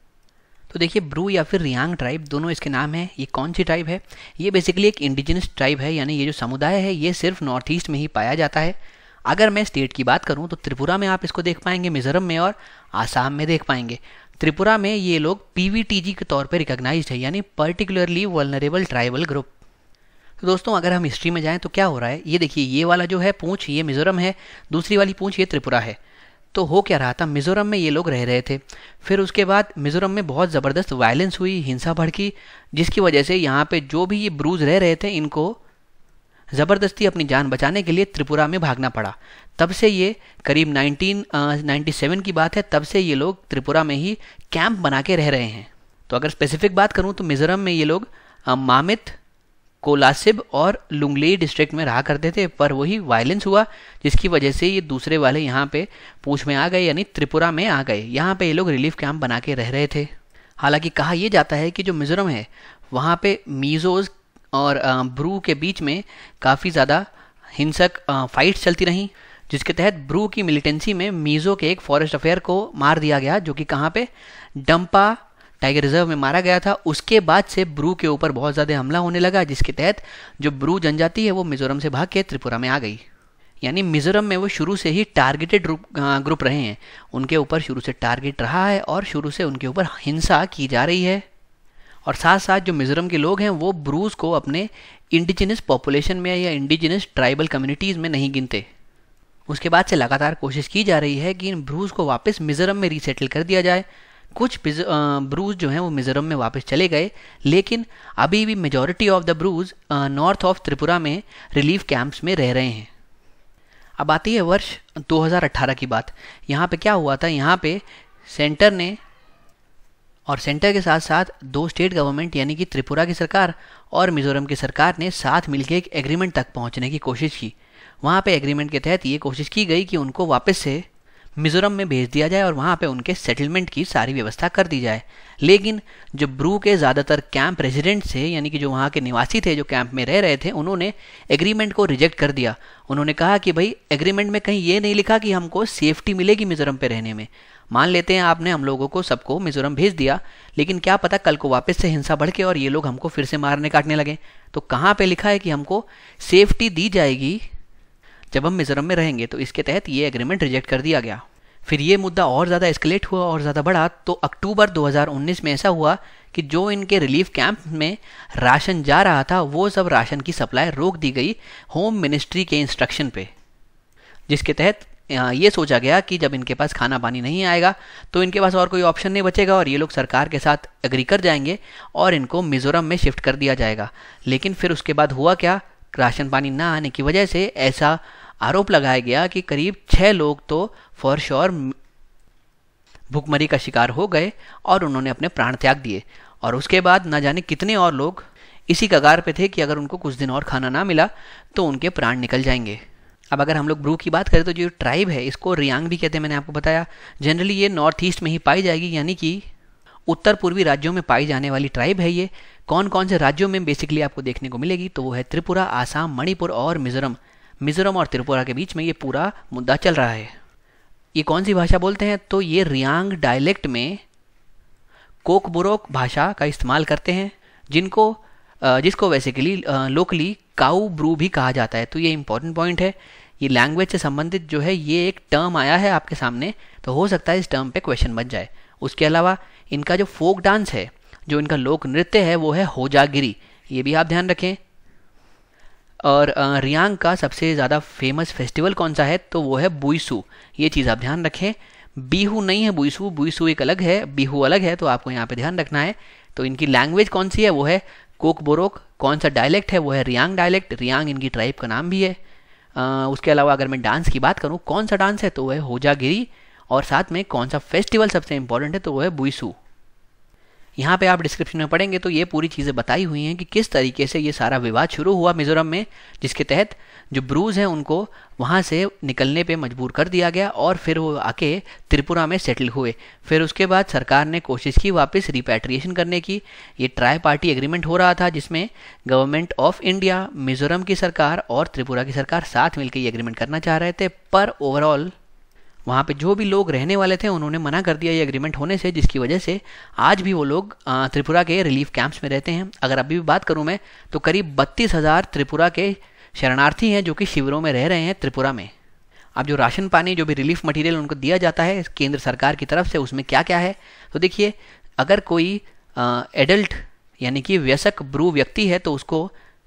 तो देखिए ब्रू या फिर रियांग ट्राइब, दोनों इसके नाम हैं। ये कौन सी ट्राइब है? ये बेसिकली एक इंडिजिनस ट्राइब है, यानी ये जो समुदाय है ये सिर्फ नॉर्थ ईस्ट में ही पाया जाता है। अगर मैं स्टेट की बात करूं तो त्रिपुरा में आप इसको देख पाएंगे, मिजोरम में और आसाम में देख पाएंगे। त्रिपुरा में ये लोग पीवीटीजी के तौर पे रिकॉग्नाइज्ड है, यानी पर्टिकुलरली वल्नरेबल ट्राइबल ग्रुप। तो दोस्तों अगर हम हिस्ट्री में जाएं तो क्या हो रहा है, ये देखिए ये वाला जो है पूंछ ये मिजोरम है, दूसरी वाली पूंछ ये त्रिपुरा है। तो हो क्या रहा था, मिजोरम में ये लोग रह रहे थे, फिर उसके बाद मिजोरम में बहुत ज़बरदस्त वायलेंस हुई, हिंसा भड़की, जिसकी वजह से यहाँ पे जो भी ये ब्रूज रह रहे थे इनको ज़बरदस्ती अपनी जान बचाने के लिए त्रिपुरा में भागना पड़ा। तब से ये करीब नाइनटीन नाइन्टी सेवन की बात है, तब से ये लोग त्रिपुरा में ही कैंप बना के रह रहे हैं। तो अगर स्पेसिफिक बात करूं तो मिजोरम में ये लोग मामित, कोलासिब और लुंगलेई डिस्ट्रिक्ट में रहा करते थे, पर वही वायलेंस हुआ जिसकी वजह से ये दूसरे वाले यहाँ पे पूंछ में आ गए, यानी त्रिपुरा में आ गए। यहाँ पे ये लोग रिलीफ कैंप बना के रह रहे थे। हालांकि कहा यह जाता है कि जो मिजोरम है वहाँ पे मीज़ोज और ब्रू के बीच में काफ़ी ज़्यादा हिंसक फाइट्स चलती रहीं, जिसके तहत ब्रू की मिलिटेंसी में मीज़ो के एक फॉरेस्ट अफेयर को मार दिया गया, जो कि कहाँ पे डंपा टाइगर रिजर्व में मारा गया था। उसके बाद से ब्रू के ऊपर बहुत ज़्यादा हमला होने लगा, जिसके तहत जो ब्रू जनजाति है वो मिजोरम से भाग के त्रिपुरा में आ गई। यानी मिजोरम में वो शुरू से ही टारगेटेड ग्रुप रहे हैं, उनके ऊपर शुरू से टारगेट रहा है और शुरू से उनके ऊपर हिंसा की जा रही है। और साथ साथ जो मिजोरम के लोग हैं वो ब्रूज को अपने इंडिजिनस पॉपुलेशन में या इंडिजिनस ट्राइबल कम्युनिटीज़ में नहीं गिनते। उसके बाद से लगातार कोशिश की जा रही है कि इन ब्रूज को वापस मिजोरम में रीसेटल कर दिया जाए। कुछ ब्रूज जो हैं वो मिजोरम में वापस चले गए, लेकिन अभी भी majority of the Brus north of Tripura में रिलीफ कैंप्स में रह रहे हैं। अब आती है वर्ष दो हज़ार अठारह की बात। यहाँ पे क्या हुआ था, यहाँ पे सेंटर ने और सेंटर के साथ साथ दो स्टेट गवर्नमेंट यानी कि त्रिपुरा की सरकार और मिजोरम की सरकार ने साथ मिलकर एक एग्रीमेंट तक पहुंचने की कोशिश की। वहाँ पे एग्रीमेंट के तहत ये कोशिश की गई कि उनको वापस से मिजोरम में भेज दिया जाए और वहाँ पे उनके सेटलमेंट की सारी व्यवस्था कर दी जाए। लेकिन जो ब्रू के ज़्यादातर कैंप रेजिडेंट्स थे, यानी कि जो वहाँ के निवासी थे जो कैंप में रह रहे थे, उन्होंने एग्रीमेंट को रिजेक्ट कर दिया। उन्होंने कहा कि भाई एग्रीमेंट में कहीं ये नहीं लिखा कि हमको सेफ्टी मिलेगी मिजोरम पे रहने में। मान लेते हैं आपने हम लोगों को सबको मिजोरम भेज दिया, लेकिन क्या पता कल को वापस से हिंसा बढ़ के और ये लोग हमको फिर से मारने काटने लगे, तो कहाँ पे लिखा है कि हमको सेफ्टी दी जाएगी जब हम मिजोरम में रहेंगे। तो इसके तहत ये एग्रीमेंट रिजेक्ट कर दिया गया। फिर ये मुद्दा और ज़्यादा एस्केलेट हुआ और ज़्यादा बढ़ा, तो अक्टूबर दो हज़ार उन्नीस में ऐसा हुआ कि जो इनके रिलीफ कैंप में राशन जा रहा था वो सब राशन की सप्लाई रोक दी गई होम मिनिस्ट्री के इंस्ट्रक्शन पे, जिसके तहत ये सोचा गया कि जब इनके पास खाना पानी नहीं आएगा तो इनके पास और कोई ऑप्शन नहीं बचेगा और ये लोग सरकार के साथ एग्री कर जाएंगे और इनको मिजोरम में शिफ्ट कर दिया जाएगा। लेकिन फिर उसके बाद हुआ क्या, राशन पानी ना आने की वजह से ऐसा आरोप लगाया गया कि करीब छः लोग तो फॉर श्योर भूखमरी का शिकार हो गए और उन्होंने अपने प्राण त्याग दिए। और उसके बाद ना जाने कितने और लोग इसी कगार पे थे कि अगर उनको कुछ दिन और खाना ना मिला तो उनके प्राण निकल जाएंगे। अब अगर हम लोग ब्रू की बात करें तो जो ट्राइब है इसको रियांग भी कहते हैं, मैंने आपको बताया। जनरली ये नॉर्थ ईस्ट में ही पाई जाएगी, यानी कि उत्तर पूर्वी राज्यों में पाई जाने वाली ट्राइब है ये। कौन कौन से राज्यों में बेसिकली आपको देखने को मिलेगी, तो वो है त्रिपुरा, आसाम, मणिपुर और मिजोरम। मिजोरम और त्रिपुरा के बीच में ये पूरा मुद्दा चल रहा है। ये कौन सी भाषा बोलते हैं, तो ये रियांग डायलेक्ट में कोकबोरोक भाषा का इस्तेमाल करते हैं, जिनको जिसको बेसिकली लोकली काऊ ब्रू भी कहा जाता है। तो ये इंपॉर्टेंट पॉइंट है। ये लैंग्वेज से संबंधित जो है ये एक टर्म आया है आपके सामने, तो हो सकता है इस टर्म पे क्वेश्चन बन जाए। उसके अलावा इनका जो फोक डांस है, जो इनका लोक नृत्य है, वो है होजागिरी, ये भी आप ध्यान रखें। और रियांग का सबसे ज़्यादा फेमस फेस्टिवल कौन सा है, तो वो है बुइसू, ये चीज़ आप ध्यान रखें। बीहू नहीं है बुइसू, बुइसू एक अलग है, बीहू अलग है, तो आपको यहाँ पे ध्यान रखना है। तो इनकी लैंग्वेज कौन सी है, वो है कोकबोरोक। कौन सा डायलेक्ट है, वो है रियांग डायलेक्ट। रियांग इनकी ट्राइब का नाम भी है। आ, उसके अलावा अगर मैं डांस की बात करूँ, कौन सा डांस है, तो वो है होजागिरी। और साथ में कौन सा फेस्टिवल सबसे इंपॉर्टेंट है, तो वो है बुइसू। यहाँ पे आप डिस्क्रिप्शन में पढ़ेंगे तो ये पूरी चीज़ें बताई हुई हैं कि किस तरीके से ये सारा विवाद शुरू हुआ मिजोरम में, जिसके तहत जो ब्रूज हैं उनको वहाँ से निकलने पे मजबूर कर दिया गया और फिर वो आके त्रिपुरा में सेटल हुए। फिर उसके बाद सरकार ने कोशिश की वापस रिपैट्रिएशन करने की। ये ट्राई पार्टी एग्रीमेंट हो रहा था जिसमें गवर्नमेंट ऑफ इंडिया, मिजोरम की सरकार और त्रिपुरा की सरकार साथ मिलकर ये एग्रीमेंट करना चाह रहे थे, पर ओवरऑल वहाँ पे जो भी लोग रहने वाले थे उन्होंने मना कर दिया ये एग्रीमेंट होने से, जिसकी वजह से आज भी वो लोग त्रिपुरा के रिलीफ कैंप्स में रहते हैं। अगर अभी भी बात करूँ मैं तो करीब बत्तीस हज़ार त्रिपुरा के शरणार्थी हैं जो कि शिविरों में रह रहे हैं त्रिपुरा में। अब जो राशन पानी, जो भी रिलीफ मटेरियल उनको दिया जाता है केंद्र सरकार की तरफ से, उसमें क्या क्या है, तो देखिए अगर कोई एडल्ट यानी कि वयस्क ब्रू व्यक्ति है तो उसको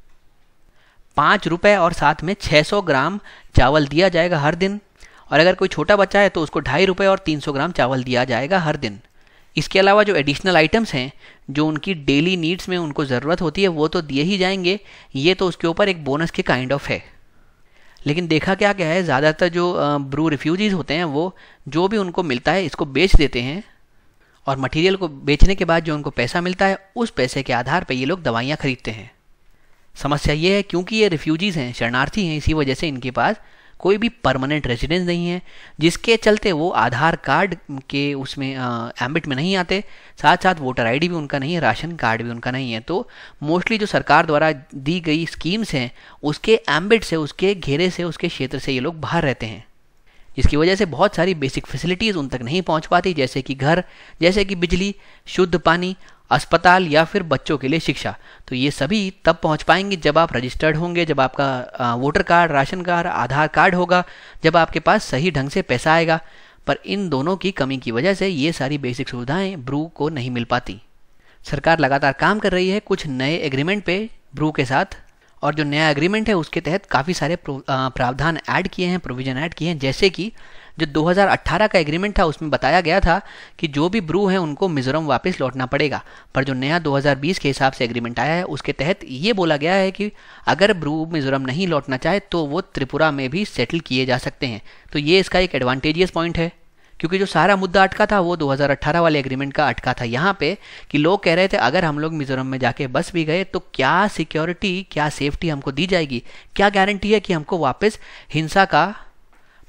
पाँच रुपये और साथ में छः सौ ग्राम चावल दिया जाएगा हर दिन। और अगर कोई छोटा बच्चा है तो उसको ढाई रुपये और तीन सौ ग्राम चावल दिया जाएगा हर दिन। इसके अलावा जो एडिशनल आइटम्स हैं जो उनकी डेली नीड्स में उनको ज़रूरत होती है वो तो दिए ही जाएंगे, ये तो उसके ऊपर एक बोनस के काइंड ऑफ है। लेकिन देखा क्या क्या है, ज़्यादातर जो ब्रू रिफ्यूजीज़ होते हैं वो जो भी उनको मिलता है इसको बेच देते हैं और मटेरियल को बेचने के बाद जो उनको पैसा मिलता है उस पैसे के आधार पर ये लोग दवाइयाँ खरीदते हैं। समस्या ये है क्योंकि ये रिफ्यूजीज़ हैं, शरणार्थी हैं, इसी वजह से इनके पास कोई भी परमानेंट रेजिडेंस नहीं है, जिसके चलते वो आधार कार्ड के उसमें एम्बिट में नहीं आते। साथ साथ वोटर आईडी भी उनका नहीं है, राशन कार्ड भी उनका नहीं है। तो मोस्टली जो सरकार द्वारा दी गई स्कीम्स हैं उसके एम्बिट से, उसके घेरे से, उसके क्षेत्र से ये लोग बाहर रहते हैं, जिसकी वजह से बहुत सारी बेसिक फैसिलिटीज़ उन तक नहीं पहुंच पाती, जैसे कि घर, जैसे कि बिजली, शुद्ध पानी, अस्पताल या फिर बच्चों के लिए शिक्षा। तो ये सभी तब पहुंच पाएंगे जब आप रजिस्टर्ड होंगे, जब आपका voter card, ration card, Aadhaar card होगा, जब आपके पास सही ढंग से पैसा आएगा। पर इन दोनों की कमी की वजह से ये सारी बेसिक सुविधाएं ब्रू को नहीं मिल पाती। सरकार लगातार काम कर रही है कुछ नए एग्रीमेंट पे ब्रू के साथ, और जो नया एग्रीमेंट है उसके तहत काफ़ी सारे प्रावधान ऐड किए हैं, प्रोविज़न ऐड किए हैं। जैसे कि जो दो हज़ार अठारह का एग्रीमेंट था उसमें बताया गया था कि जो भी ब्रू हैं उनको मिजोरम वापस लौटना पड़ेगा, पर जो नया दो हज़ार बीस के हिसाब से एग्रीमेंट आया है उसके तहत ये बोला गया है कि अगर ब्रू मिजोरम नहीं लौटना चाहे तो वो त्रिपुरा में भी सेटल किए जा सकते हैं। तो ये इसका एक एडवांटेजियस पॉइंट है, क्योंकि जो सारा मुद्दा अटका था वो दो हज़ार अठारह वाले एग्रीमेंट का अटका था यहाँ पे, कि लोग कह रहे थे अगर हम लोग मिजोरम में जाके बस भी गए तो क्या सिक्योरिटी, क्या सेफ्टी हमको दी जाएगी, क्या गारंटी है कि हमको वापस हिंसा का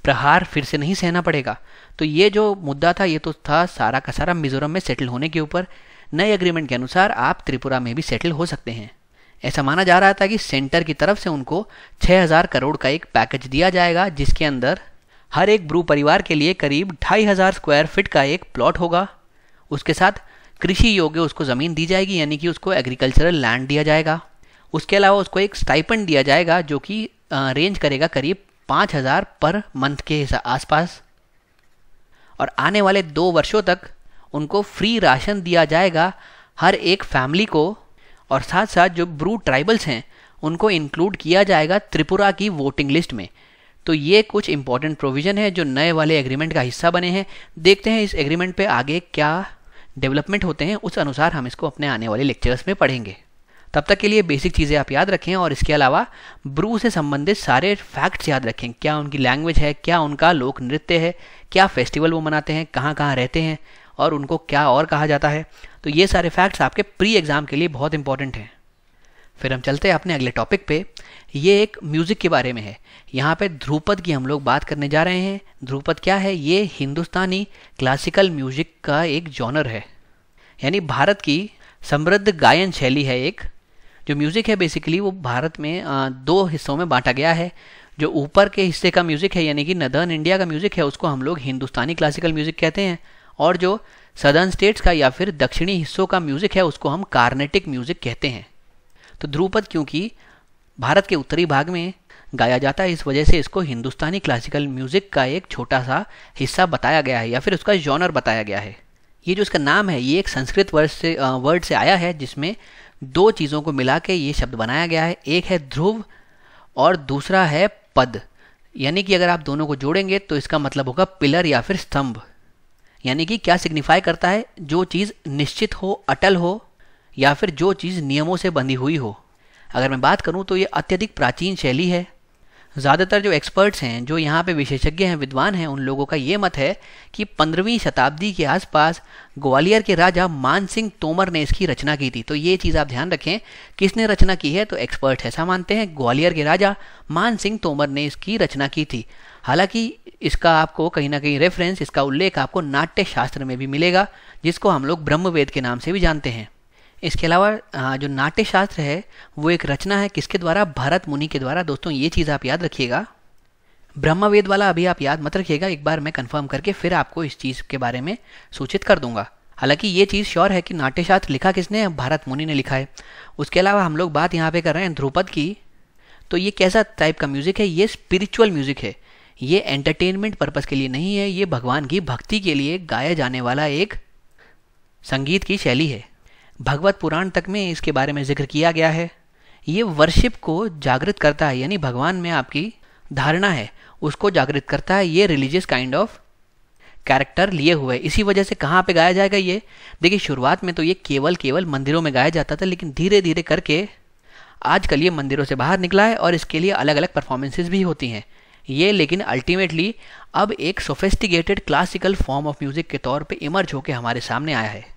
प्रहार फिर से नहीं सहना पड़ेगा। तो ये जो मुद्दा था ये तो था सारा का सारा मिजोरम में सेटल होने के ऊपर। नए एग्रीमेंट के अनुसार आप त्रिपुरा में भी सेटल हो सकते हैं। ऐसा माना जा रहा था कि सेंटर की तरफ से उनको छह हज़ार करोड़ का एक पैकेज दिया जाएगा, जिसके अंदर हर एक ब्रू परिवार के लिए करीब ढाई हज़ार स्क्वायर फीट का एक प्लॉट होगा। उसके साथ कृषि योग्य उसको ज़मीन दी जाएगी, यानी कि उसको एग्रीकल्चरल लैंड दिया जाएगा। उसके अलावा उसको एक स्टाइपेंड दिया जाएगा जो कि रेंज करेगा करीब पाँच हज़ार पर मंथ के आसपास। और आने वाले दो वर्षों तक उनको फ्री राशन दिया जाएगा हर एक फैमिली को। और साथ साथ जो ब्रू ट्राइबल्स हैं उनको इंक्लूड किया जाएगा त्रिपुरा की वोटिंग लिस्ट में। तो ये कुछ इंपॉर्टेंट प्रोविज़न है जो नए वाले एग्रीमेंट का हिस्सा बने हैं। देखते हैं इस एग्रीमेंट पे आगे क्या डेवलपमेंट होते हैं, उस अनुसार हम इसको अपने आने वाले लेक्चर्स में पढ़ेंगे। तब तक के लिए बेसिक चीज़ें आप याद रखें और इसके अलावा ब्रू से संबंधित सारे फैक्ट्स याद रखें। क्या उनकी लैंग्वेज है, क्या उनका लोक नृत्य है, क्या फेस्टिवल वो मनाते हैं, कहाँ कहाँ रहते हैं और उनको क्या और कहा जाता है। तो ये सारे फैक्ट्स आपके प्री एग्ज़ाम के लिए बहुत इंपॉर्टेंट हैं। फिर हम चलते हैं अपने अगले टॉपिक पे। ये एक म्यूज़िक के बारे में है। यहाँ पे ध्रुपद की हम लोग बात करने जा रहे हैं। ध्रुपद क्या है? ये हिंदुस्तानी क्लासिकल म्यूज़िक का एक जॉनर है, यानी भारत की समृद्ध गायन शैली है। एक जो म्यूज़िक है बेसिकली वो भारत में आ, दो हिस्सों में बांटा गया है। जो ऊपर के हिस्से का म्यूज़िक है यानी कि नदर्न इंडिया का म्यूज़िक है उसको हम लोग हिंदुस्तानी क्लासिकल म्यूज़िक कहते हैं, और जो सदर्न स्टेट्स का या फिर दक्षिणी हिस्सों का म्यूज़िक है उसको हम कार्नेटिक म्यूज़िक कहते हैं। तो ध्रुपद क्योंकि भारत के उत्तरी भाग में गाया जाता है, इस वजह से इसको हिंदुस्तानी क्लासिकल म्यूज़िक का एक छोटा सा हिस्सा बताया गया है या फिर उसका जॉनर बताया गया है। ये जो इसका नाम है ये एक संस्कृत वर्ड से वर्ड से आया है, जिसमें दो चीज़ों को मिला के ये शब्द बनाया गया है। एक है ध्रुव और दूसरा है पद, यानी कि अगर आप दोनों को जोड़ेंगे तो इसका मतलब होगा पिलर या फिर स्तंभ। यानी कि क्या सिग्निफाई करता है? जो चीज़ निश्चित हो, अटल हो, या फिर जो चीज़ नियमों से बंधी हुई हो। अगर मैं बात करूं तो ये अत्यधिक प्राचीन शैली है। ज़्यादातर जो एक्सपर्ट्स हैं, जो यहाँ पे विशेषज्ञ हैं, विद्वान हैं, उन लोगों का ये मत है कि पंद्रहवीं शताब्दी के आसपास ग्वालियर के राजा मान सिंह तोमर ने इसकी रचना की थी। तो ये चीज़ आप ध्यान रखें, किसने रचना की है? तो एक्सपर्ट्स ऐसा मानते हैं ग्वालियर के राजा मान सिंह तोमर ने इसकी रचना की थी। हालांकि इसका आपको कहीं ना कहीं रेफरेंस, इसका उल्लेख आपको नाट्य शास्त्र में भी मिलेगा, जिसको हम लोग ब्रह्मवेद के नाम से भी जानते हैं। इसके अलावा जो नाट्य शास्त्र है वो एक रचना है किसके द्वारा? भरत मुनि के द्वारा। दोस्तों ये चीज़ आप याद रखिएगा। ब्रह्मवेद वाला अभी आप याद मत रखिएगा, एक बार मैं कंफर्म करके फिर आपको इस चीज़ के बारे में सूचित कर दूंगा। हालांकि ये चीज़ श्योर है कि नाट्य शास्त्र लिखा किसने? भरत मुनि ने लिखा है। उसके अलावा हम लोग बात यहाँ पे कर रहे हैं ध्रुपद की। तो ये कैसा टाइप का म्यूज़िक है? ये स्पिरिचुअल म्यूज़िक है। ये एंटरटेनमेंट पर्पज़ के लिए नहीं है, ये भगवान की भक्ति के लिए गाया जाने वाला एक संगीत की शैली है। भगवत पुराण तक में इसके बारे में जिक्र किया गया है। ये वर्शिप को जागृत करता है, यानी भगवान में आपकी धारणा है उसको जागृत करता है। ये रिलीजियस काइंड ऑफ कैरेक्टर लिए हुए। इसी वजह से कहाँ पे गाया जाएगा ये? देखिए शुरुआत में तो ये केवल केवल मंदिरों में गाया जाता था, लेकिन धीरे धीरे करके आजकल ये मंदिरों से बाहर निकला है और इसके लिए अलग अलग परफॉर्मेंसेज भी होती हैं ये। लेकिन अल्टीमेटली अब एक sophisticated classical form of music के तौर पे इमर्ज होकर हमारे सामने आया है।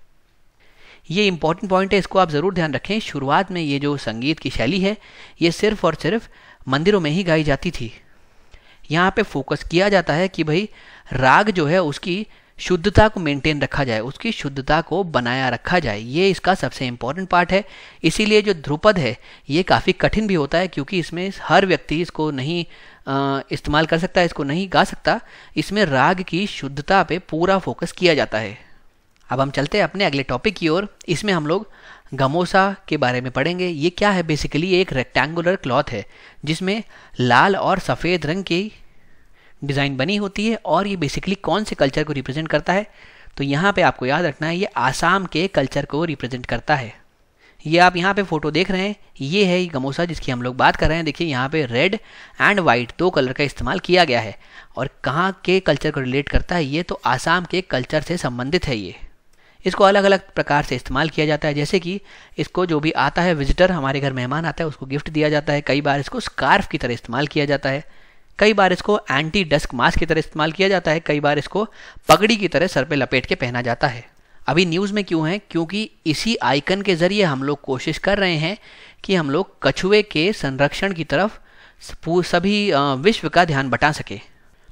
ये इंपॉर्टेंट पॉइंट है, इसको आप ज़रूर ध्यान रखें। शुरुआत में ये जो संगीत की शैली है ये सिर्फ और सिर्फ मंदिरों में ही गाई जाती थी। यहाँ पे फोकस किया जाता है कि भाई राग जो है उसकी शुद्धता को मेंटेन रखा जाए, उसकी शुद्धता को बनाया रखा जाए। ये इसका सबसे इम्पॉर्टेंट पार्ट है। इसीलिए जो ध्रुपद है ये काफ़ी कठिन भी होता है, क्योंकि इसमें हर व्यक्ति इसको नहीं इस्तेमाल कर सकता, इसको नहीं गा सकता। इसमें राग की शुद्धता पे पूरा फोकस किया जाता है। अब हम चलते हैं अपने अगले टॉपिक की ओर। इसमें हम लोग गमोसा के बारे में पढ़ेंगे। ये क्या है? बेसिकली एक रेक्टेंगुलर क्लॉथ है जिसमें लाल और सफ़ेद रंग की डिज़ाइन बनी होती है, और ये बेसिकली कौन से कल्चर को रिप्रेजेंट करता है? तो यहाँ पे आपको याद रखना है ये आसाम के कल्चर को रिप्रेजेंट करता है। ये आप यहाँ पे फोटो देख रहे हैं, ये है ये गमोसा जिसकी हम लोग बात कर रहे हैं। देखिए यहाँ पे रेड एंड वाइट दो कलर का इस्तेमाल किया गया है, और कहाँ के कल्चर को रिलेट करता है? ये तो आसाम के कल्चर से संबंधित है। ये इसको अलग अलग प्रकार से इस्तेमाल किया जाता है, जैसे कि इसको जो भी आता है विजिटर, हमारे घर मेहमान आता है, उसको गिफ्ट दिया जाता है। कई बार इसको स्कार्फ की तरह इस्तेमाल किया जाता है, कई बार इसको एंटी डस्क मास्क की तरह इस्तेमाल किया जाता है, कई बार इसको पगड़ी की तरह सर पे लपेट के पहना जाता है। अभी न्यूज़ में क्यों है? क्योंकि इसी आइकन के ज़रिए हम लोग कोशिश कर रहे हैं कि हम लोग कछुए के संरक्षण की तरफ सभी विश्व का ध्यान बटा सके।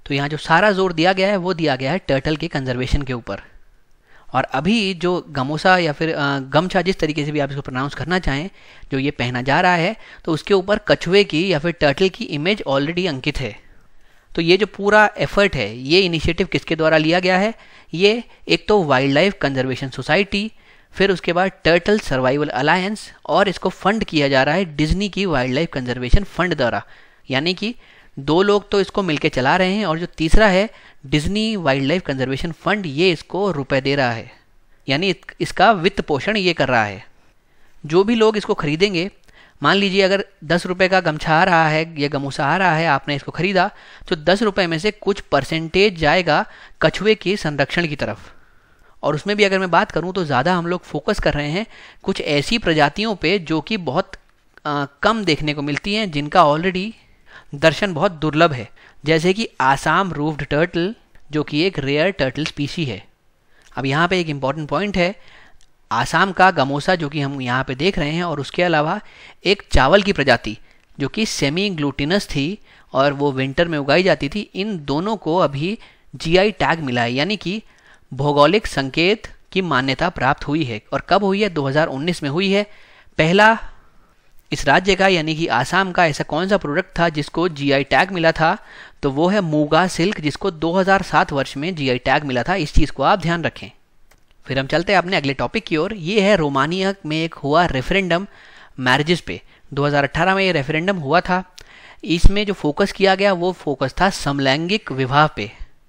तो यहाँ जो सारा जोर दिया गया है वो दिया गया है टर्टल के कंजर्वेशन के ऊपर। और अभी जो गमोसा या फिर गमछा, जिस तरीके से भी आप इसको प्रोनाउंस करना चाहें, जो ये पहना जा रहा है, तो उसके ऊपर कछुए की या फिर टर्टल की इमेज ऑलरेडी अंकित है। तो ये जो पूरा एफर्ट है, ये इनिशिएटिव किसके द्वारा लिया गया है? ये एक तो वाइल्ड लाइफ कंजर्वेशन सोसाइटी, फिर उसके बाद टर्टल सर्वाइवल अलायंस, और इसको फंड किया जा रहा है डिज्नी की वाइल्ड लाइफ कंजर्वेशन फंड द्वारा। यानी कि दो लोग तो इसको मिलके चला रहे हैं, और जो तीसरा है Disney wildlife conservation fund, ये इसको रुपए दे रहा है, यानी इसका वित्त पोषण ये कर रहा है। जो भी लोग इसको खरीदेंगे, मान लीजिए अगर दस रुपये का गमछा आ रहा है या गमूसा आ रहा है, आपने इसको खरीदा, तो दस रुपये में से कुछ परसेंटेज जाएगा कछुए के संरक्षण की तरफ। और उसमें भी अगर मैं बात करूं तो ज़्यादा हम लोग फोकस कर रहे हैं कुछ ऐसी प्रजातियों पे जो कि बहुत आ, कम देखने को मिलती हैं, जिनका ऑलरेडी दर्शन बहुत दुर्लभ है, जैसे कि आसाम रूफ्ड टर्टल, जो कि एक रेयर टर्टल स्पीशी है। अब यहाँ पे एक इम्पॉर्टेंट पॉइंट है, आसाम का गमोसा जो कि हम यहाँ पे देख रहे हैं, और उसके अलावा एक चावल की प्रजाति जो कि सेमी ग्लूटिनस थी और वो विंटर में उगाई जाती थी, इन दोनों को अभी जीआई टैग मिला है, यानी कि भौगोलिक संकेत की मान्यता प्राप्त हुई है। और कब हुई है? दो हज़ार उन्नीस में हुई है। पहला इस राज्य का यानी कि आसाम का ऐसा कौन सा प्रोडक्ट था जिसको जीआई टैग मिला था? तो वो है मूगा सिल्क, जिसको दो हज़ार सात वर्ष में जीआई टैग मिला था। इस चीज़ को आप ध्यान रखें। फिर हम चलते हैं अपने अगले टॉपिक की ओर। ये है रोमानिया में एक हुआ रेफरेंडम मैरिजेस पे। दो हज़ार अठारह में ये रेफरेंडम हुआ था। इसमें जो फोकस किया गया वो फोकस था समलैंगिक विवाह पे।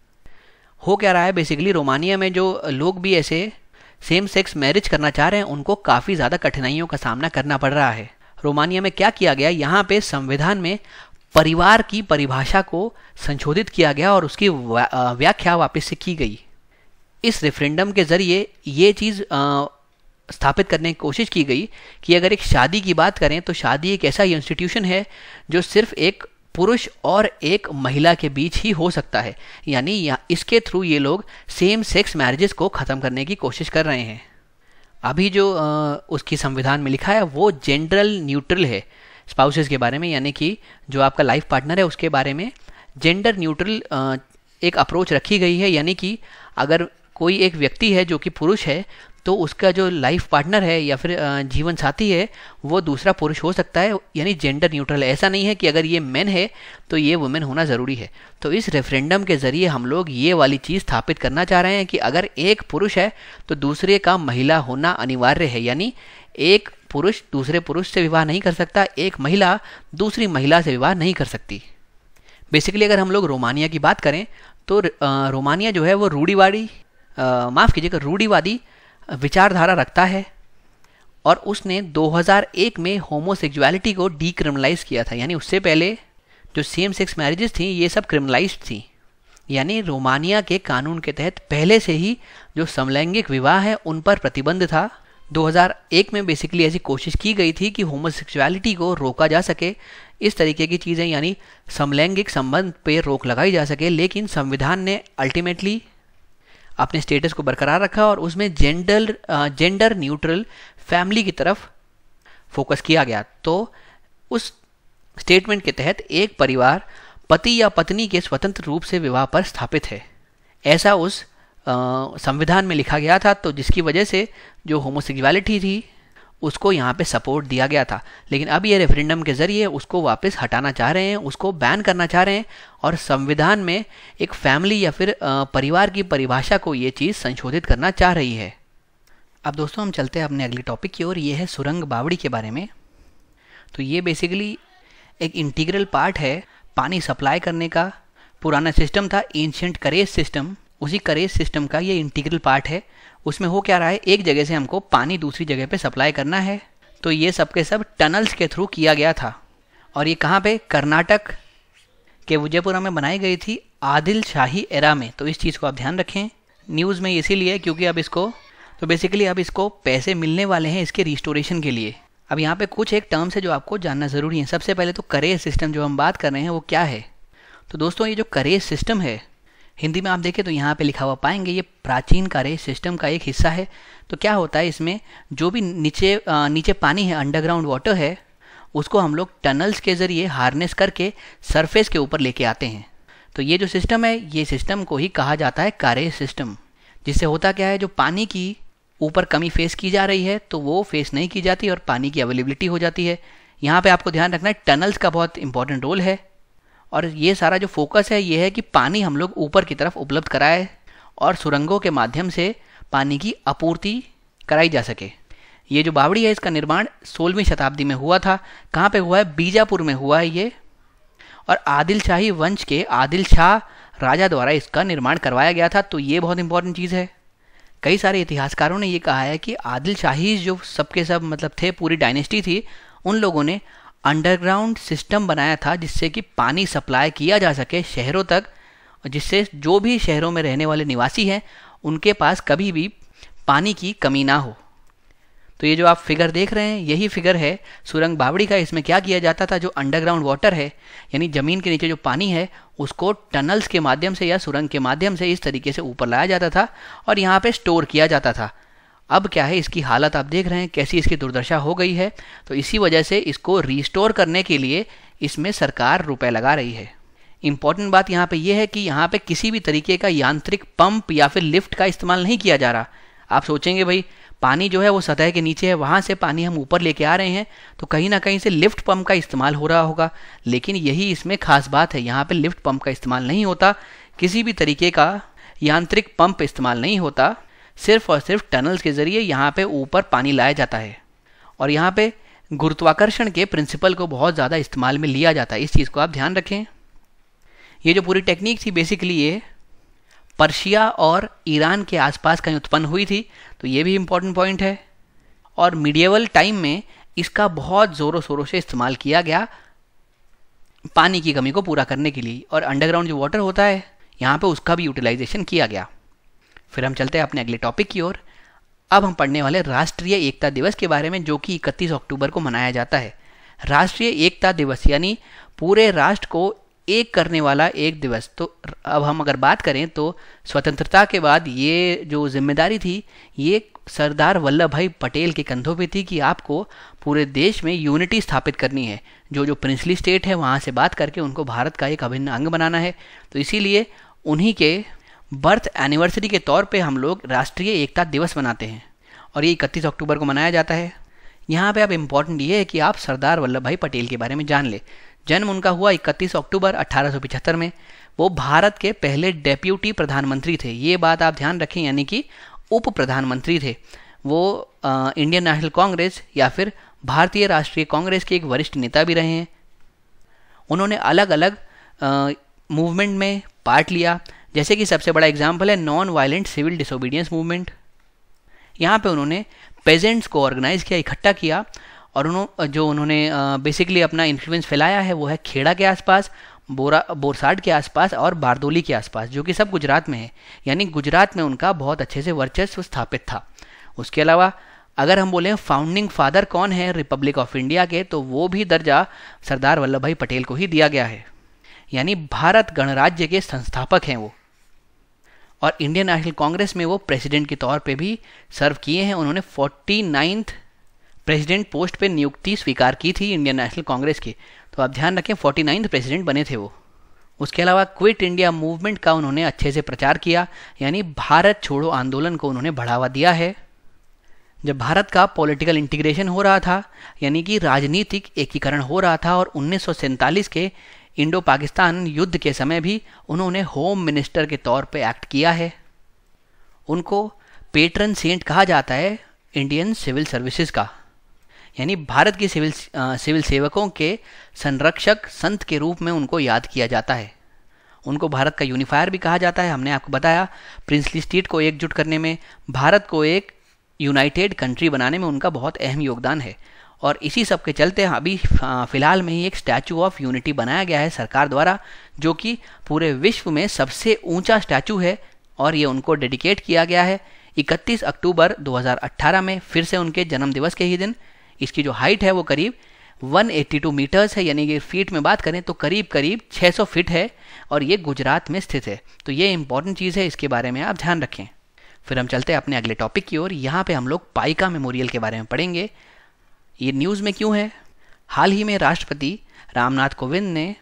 हो क्या रहा है बेसिकली, रोमानिया में जो लोग भी ऐसे सेम सेक्स मैरिज करना चाह रहे हैं उनको काफ़ी ज़्यादा कठिनाइयों का सामना करना पड़ रहा है। रोमानिया में क्या किया गया, यहाँ पे संविधान में परिवार की परिभाषा को संशोधित किया गया और उसकी व्याख्या वापस से की गई। इस रेफरेंडम के जरिए ये चीज़ स्थापित करने की कोशिश की गई कि अगर एक शादी की बात करें तो शादी एक ऐसा इंस्टीट्यूशन है जो सिर्फ एक पुरुष और एक महिला के बीच ही हो सकता है। यानी इसके थ्रू ये लोग सेम सेक्स मैरिजेस को ख़त्म करने की कोशिश कर रहे हैं। अभी जो आ, उसकी संविधान में लिखा है वो जेंडरल न्यूट्रल है स्पाउसेस के बारे में, यानी कि जो आपका लाइफ पार्टनर है उसके बारे में जेंडर न्यूट्रल आ, एक अप्रोच रखी गई है। यानी कि अगर कोई एक व्यक्ति है जो कि पुरुष है तो उसका जो लाइफ पार्टनर है या फिर जीवन साथी है वो दूसरा पुरुष हो सकता है, यानी जेंडर न्यूट्रल है। ऐसा नहीं है कि अगर ये मेन है तो ये वुमेन होना ज़रूरी है। तो इस रेफरेंडम के ज़रिए हम लोग ये वाली चीज़ स्थापित करना चाह रहे हैं कि अगर एक पुरुष है तो दूसरे का महिला होना अनिवार्य है। यानी एक पुरुष दूसरे पुरुष से विवाह नहीं कर सकता, एक महिला दूसरी महिला से विवाह नहीं कर सकती। बेसिकली अगर हम लोग रोमानिया की बात करें तो रोमानिया जो है वो रूढ़िवादी माफ़ कीजिएगा रूढ़िवादी विचारधारा रखता है, और उसने दो हज़ार एक में होमोसेक्सुअलिटी को डीक्रिमिनलाइज किया था। यानी उससे पहले जो सेम सेक्स मैरिजेस थी ये सब क्रिमिनलाइज्ड थी। यानी रोमानिया के कानून के तहत पहले से ही जो समलैंगिक विवाह है उन पर प्रतिबंध था। दो हज़ार एक में बेसिकली ऐसी कोशिश की गई थी कि होमोसेक्सुअलिटी को रोका जा सके, इस तरीके की चीज़ें यानी समलैंगिक संबंध पे रोक लगाई जा सके। लेकिन संविधान ने अल्टीमेटली अपने स्टेटस को बरकरार रखा और उसमें जेंडर जेंडर न्यूट्रल फैमिली की तरफ फोकस किया गया। तो उस स्टेटमेंट के तहत एक परिवार पति या पत्नी के स्वतंत्र रूप से विवाह पर स्थापित है, ऐसा उस आ, संविधान में लिखा गया था। तो जिसकी वजह से जो होमोसेक्सुअलिटी थी उसको यहाँ पे सपोर्ट दिया गया था। लेकिन अब ये रेफरेंडम के ज़रिए उसको वापस हटाना चाह रहे हैं, उसको बैन करना चाह रहे हैं, और संविधान में एक फैमिली या फिर परिवार की परिभाषा को ये चीज़ संशोधित करना चाह रही है। अब दोस्तों हम चलते हैं अपने अगली टॉपिक की ओर। ये है सुरंग बावड़ी के बारे में। तो ये बेसिकली एक इंटीग्रल पार्ट है पानी सप्लाई करने का। पुराना सिस्टम था एंशिएंट करेज सिस्टम, उसी करेज सिस्टम का ये इंटीग्रल पार्ट है। उसमें हो क्या रहा है, एक जगह से हमको पानी दूसरी जगह पे सप्लाई करना है। तो ये सब के सब टनल्स के थ्रू किया गया था, और ये कहाँ पे, कर्नाटक के विजयपुरा में बनाई गई थी आदिल शाही एरा में। तो इस चीज़ को आप ध्यान रखें। न्यूज़ में इसीलिए क्योंकि अब इसको तो बेसिकली अब इसको पैसे मिलने वाले हैं इसके रिस्टोरेशन के लिए। अब यहाँ पे कुछ एक टर्म्स है जो आपको जानना ज़रूरी है। सबसे पहले तो करेज सिस्टम जो हम बात कर रहे हैं वो क्या है। तो दोस्तों ये जो करेज सिस्टम है, हिंदी में आप देखें तो यहाँ पे लिखा हुआ पाएंगे ये प्राचीन करेज सिस्टम का एक हिस्सा है। तो क्या होता है, इसमें जो भी नीचे आ, नीचे पानी है, अंडरग्राउंड वाटर है, उसको हम लोग टनल्स के ज़रिए हार्नेस करके सरफेस के ऊपर लेके आते हैं। तो ये जो सिस्टम है, ये सिस्टम को ही कहा जाता है कारे सिस्टम, जिससे होता क्या है, जो पानी की ऊपर कमी फेस की जा रही है तो वो फेस नहीं की जाती और पानी की अवेलेबिलिटी हो जाती है। यहाँ पे आपको ध्यान रखना है टनल्स का बहुत इंपॉर्टेंट रोल है, और ये सारा जो फोकस है ये है कि पानी हम लोग ऊपर की तरफ उपलब्ध कराए और सुरंगों के माध्यम से पानी की आपूर्ति कराई जा सके। ये जो बावड़ी है इसका निर्माण सोलहवीं शताब्दी में हुआ था। कहाँ पे हुआ है? बीजापुर में हुआ है ये, और आदिल शाही वंश के आदिल शाह राजा द्वारा इसका निर्माण करवाया गया था। तो ये बहुत इंपॉर्टेंट चीज़ है। कई सारे इतिहासकारों ने ये कहा है कि आदिल शाही जो सबके सब मतलब थे, पूरी डायनेस्टी थी, उन लोगों ने अंडरग्राउंड सिस्टम बनाया था जिससे कि पानी सप्लाई किया जा सके शहरों तक, जिससे जो भी शहरों में रहने वाले निवासी हैं उनके पास कभी भी पानी की कमी ना हो। तो ये जो आप फिगर देख रहे हैं यही फिगर है सुरंग बावड़ी का। इसमें क्या किया जाता था, जो अंडरग्राउंड वाटर है यानी ज़मीन के नीचे जो पानी है उसको टनल्स के माध्यम से या सुरंग के माध्यम से इस तरीके से ऊपर लाया जाता था और यहाँ पे स्टोर किया जाता था। अब क्या है, इसकी हालत आप देख रहे हैं कैसी इसकी दुर्दशा हो गई है। तो इसी वजह से इसको रिस्टोर करने के लिए इसमें सरकार रुपए लगा रही है। इंपॉर्टेंट बात यहाँ पे ये है कि यहाँ पे किसी भी तरीके का यांत्रिक पंप या फिर लिफ्ट का इस्तेमाल नहीं किया जा रहा। आप सोचेंगे भाई पानी जो है वो सतह के नीचे है, वहाँ से पानी हम ऊपर लेके आ रहे हैं तो कहीं ना कहीं से लिफ्ट पंप का इस्तेमाल हो रहा होगा, लेकिन यही इसमें खास बात है। यहाँ पे लिफ्ट पंप का इस्तेमाल नहीं होता, किसी भी तरीके का यांत्रिक पंप इस्तेमाल नहीं होता, सिर्फ और सिर्फ टनल्स के ज़रिए यहाँ पे ऊपर पानी लाया जाता है। और यहाँ पे गुरुत्वाकर्षण के प्रिंसिपल को बहुत ज़्यादा इस्तेमाल में लिया जाता है, इस चीज़ को आप ध्यान रखें। ये जो पूरी टेक्निक थी बेसिकली ये पर्शिया और ईरान के आसपास कहीं उत्पन्न हुई थी, तो ये भी इम्पोर्टेंट पॉइंट है। और मीडिएवल टाइम में इसका बहुत ज़ोरों शोरों से इस्तेमाल किया गया पानी की कमी को पूरा करने के लिए, और अंडरग्राउंड जो वाटर होता है यहाँ पे उसका भी यूटिलाइजेशन किया गया। फिर हम चलते हैं अपने अगले टॉपिक की ओर। अब हम पढ़ने वाले राष्ट्रीय एकता दिवस के बारे में, जो कि इकतीस अक्टूबर को मनाया जाता है। राष्ट्रीय एकता दिवस यानी पूरे राष्ट्र को एक करने वाला एक दिवस। तो अब हम अगर बात करें तो स्वतंत्रता के बाद ये जो जिम्मेदारी थी ये सरदार वल्लभ भाई पटेल के कंधों पे थी कि आपको पूरे देश में यूनिटी स्थापित करनी है। जो जो प्रिंसली स्टेट है वहाँ से बात करके उनको भारत का एक अभिन्न अंग बनाना है। तो इसीलिए उन्हीं के बर्थ एनिवर्सरी के तौर पे हम लोग राष्ट्रीय एकता दिवस मनाते हैं, और ये इकतीस अक्टूबर को मनाया जाता है। यहाँ पे अब इम्पॉर्टेंट ये है कि आप सरदार वल्लभ भाई पटेल के बारे में जान ले। जन्म उनका हुआ इकतीस अक्टूबर अठारह सौ पचहत्तर में। वो भारत के पहले डेप्यूटी प्रधानमंत्री थे, ये बात आप ध्यान रखें, यानी कि उप प्रधानमंत्री थे। वो आ, इंडियन नेशनल कांग्रेस या फिर भारतीय राष्ट्रीय कांग्रेस के एक वरिष्ठ नेता भी रहे हैं। उन्होंने अलग अलग मूवमेंट में पार्ट लिया, जैसे कि सबसे बड़ा एग्जाम्पल है non violent civil disobedience movement. यहाँ पे उन्होंने पेजेंट्स को ऑर्गेनाइज किया, इकट्ठा किया, और उन्होंने जो उन्होंने बेसिकली अपना इन्फ्लुएंस फैलाया है वो है खेड़ा के आसपास, बोरा बोरसाड के आसपास और बारदोली के आसपास, जो कि सब गुजरात में है। यानी गुजरात में उनका बहुत अच्छे से वर्चस्व स्थापित था। उसके अलावा अगर हम बोलें फाउंडिंग फादर कौन है रिपब्लिक ऑफ इंडिया के, तो वो भी दर्जा सरदार वल्लभ भाई पटेल को ही दिया गया है। यानी भारत गणराज्य के संस्थापक हैं वो। और इंडियन नेशनल कांग्रेस में वो प्रेसिडेंट के तौर पे भी सर्व किए हैं। उन्होंने फोर्टी नाइन्थ प्रेसिडेंट पोस्ट पे नियुक्ति स्वीकार की थी इंडियन नेशनल कांग्रेस की। तो आप ध्यान रखें फोर्टी नाइन्थ प्रेसिडेंट बने थे वो। उसके अलावा क्विट इंडिया मूवमेंट का उन्होंने अच्छे से प्रचार किया, यानी भारत छोड़ो आंदोलन को उन्होंने बढ़ावा दिया है। जब भारत का पॉलिटिकल इंटीग्रेशन हो रहा था, यानी कि राजनीतिक एकीकरण हो रहा था, और उन्नीस सौ सैंतालीस के इंडो पाकिस्तान युद्ध के समय भी उन्होंने होम मिनिस्टर के तौर पे एक्ट किया है। उनको पेट्रन सेंट कहा जाता है इंडियन सिविल सर्विसेज का, यानी भारत के सिविल सिविल सेवकों के संरक्षक संत के रूप में उनको याद किया जाता है। उनको भारत का यूनिफायर भी कहा जाता है। हमने आपको बताया प्रिंसली स्टेट को एकजुट करने में, भारत को एक यूनाइटेड कंट्री बनाने में उनका बहुत अहम योगदान है। और इसी सब के चलते अभी फिलहाल में ही एक स्टैचू ऑफ यूनिटी बनाया गया है सरकार द्वारा, जो कि पूरे विश्व में सबसे ऊंचा स्टैचू है, और ये उनको डेडिकेट किया गया है इकतीस अक्टूबर दो हज़ार अठारह में, फिर से उनके जन्म दिवस के ही दिन। इसकी जो हाइट है वो करीब एक सौ बयासी मीटर्स है, यानी कि फीट में बात करें तो करीब करीब छह सौ फीट है, और ये गुजरात में स्थित है। तो ये इंपॉर्टेंट चीज़ है, इसके बारे में आप ध्यान रखें। फिर हम चलते हैं अपने अगले टॉपिक की ओर। यहाँ पे हम लोग पाइका मेमोरियल के बारे में पढ़ेंगे। ये न्यूज़ में क्यों है? हाल ही में राष्ट्रपति रामनाथ कोविंद ने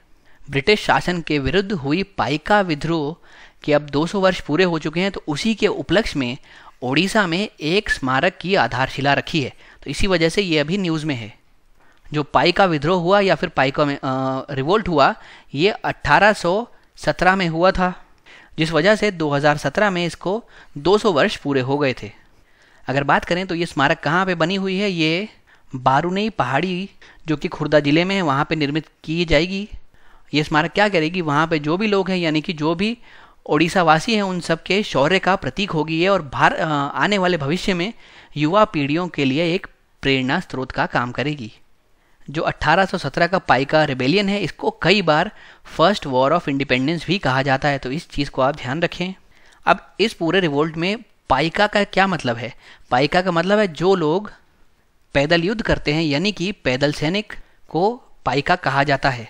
ब्रिटिश शासन के विरुद्ध हुई पाइका विद्रोह के अब दो सौ वर्ष पूरे हो चुके हैं, तो उसी के उपलक्ष्य में ओडिशा में एक स्मारक की आधारशिला रखी है। तो इसी वजह से ये अभी न्यूज़ में है। जो पाइका विद्रोह हुआ या फिर पाइका में रिवोल्ट हुआ, ये अट्ठारह सौ सत्रह में हुआ था, जिस वजह से दो हज़ार सत्रह में इसको दो सौ वर्ष पूरे हो गए थे। अगर बात करें तो ये स्मारक कहाँ पे बनी हुई है, ये बारूनई पहाड़ी जो कि खुर्दा ज़िले में है, वहाँ पे निर्मित की जाएगी। ये स्मारक क्या करेगी, वहाँ पे जो भी लोग हैं यानी कि जो भी ओडिशा वासी हैं उन सब के शौर्य का प्रतीक होगी ये, और भार आने वाले भविष्य में युवा पीढ़ियों के लिए एक प्रेरणा स्रोत का काम करेगी। जो अट्ठारह सौ सत्रह का पाइका रिबेलियन है, इसको कई बार फर्स्ट वॉर ऑफ इंडिपेंडेंस भी कहा जाता है, तो इस चीज़ को आप ध्यान रखें। अब इस पूरे रिवोल्ट में पाइका का क्या मतलब है? पाइका का मतलब है जो लोग पैदल युद्ध करते हैं, यानी कि पैदल सैनिक को पाइका कहा जाता है।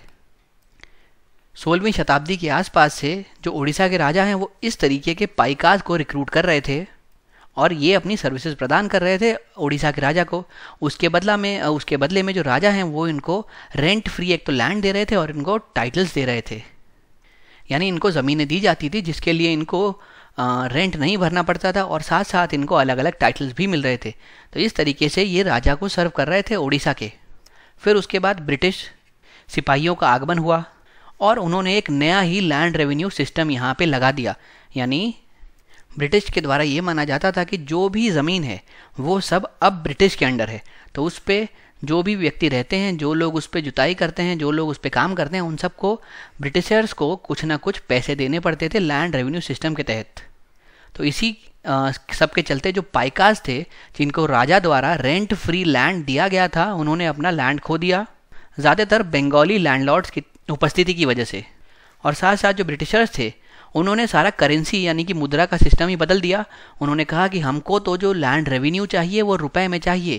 सोलहवीं शताब्दी के आसपास से जो उड़ीसा के राजा हैं वो इस तरीके के पाइकाज को रिक्रूट कर रहे थे और ये अपनी सर्विसेज प्रदान कर रहे थे उड़ीसा के राजा को। उसके बदला में उसके बदले में जो राजा हैं वो इनको रेंट फ्री एक तो लैंड दे रहे थे और इनको टाइटल्स दे रहे थे, यानी इनको ज़मीनें दी जाती थी जिसके लिए इनको आ, रेंट नहीं भरना पड़ता था और साथ साथ इनको अलग अलग टाइटल्स भी मिल रहे थे। तो इस तरीके से ये राजा को सर्व कर रहे थे उड़ीसा के। फिर उसके बाद ब्रिटिश सिपाहियों का आगमन हुआ और उन्होंने एक नया ही लैंड रेवेन्यू सिस्टम यहाँ पे लगा दिया, यानी ब्रिटिश के द्वारा ये माना जाता था कि जो भी ज़मीन है वो सब अब ब्रिटिश के अंडर है। तो उस पर जो भी व्यक्ति रहते हैं, जो लोग उस पर जुताई करते हैं, जो लोग उस पर काम करते हैं, उन सबको ब्रिटिशर्स को कुछ ना कुछ पैसे देने पड़ते थे लैंड रेवेन्यू सिस्टम के तहत। तो इसी सब के चलते जो पाइकाज थे जिनको राजा द्वारा रेंट फ्री लैंड दिया गया था, उन्होंने अपना लैंड खो दिया, ज़्यादातर बंगाली लैंडलॉर्ड्स की उपस्थिति की वजह से। और साथ साथ जो ब्रिटिशर्स थे उन्होंने सारा करेंसी यानी कि मुद्रा का सिस्टम ही बदल दिया। उन्होंने कहा कि हमको तो जो लैंड रेवेन्यू चाहिए वो रुपए में चाहिए,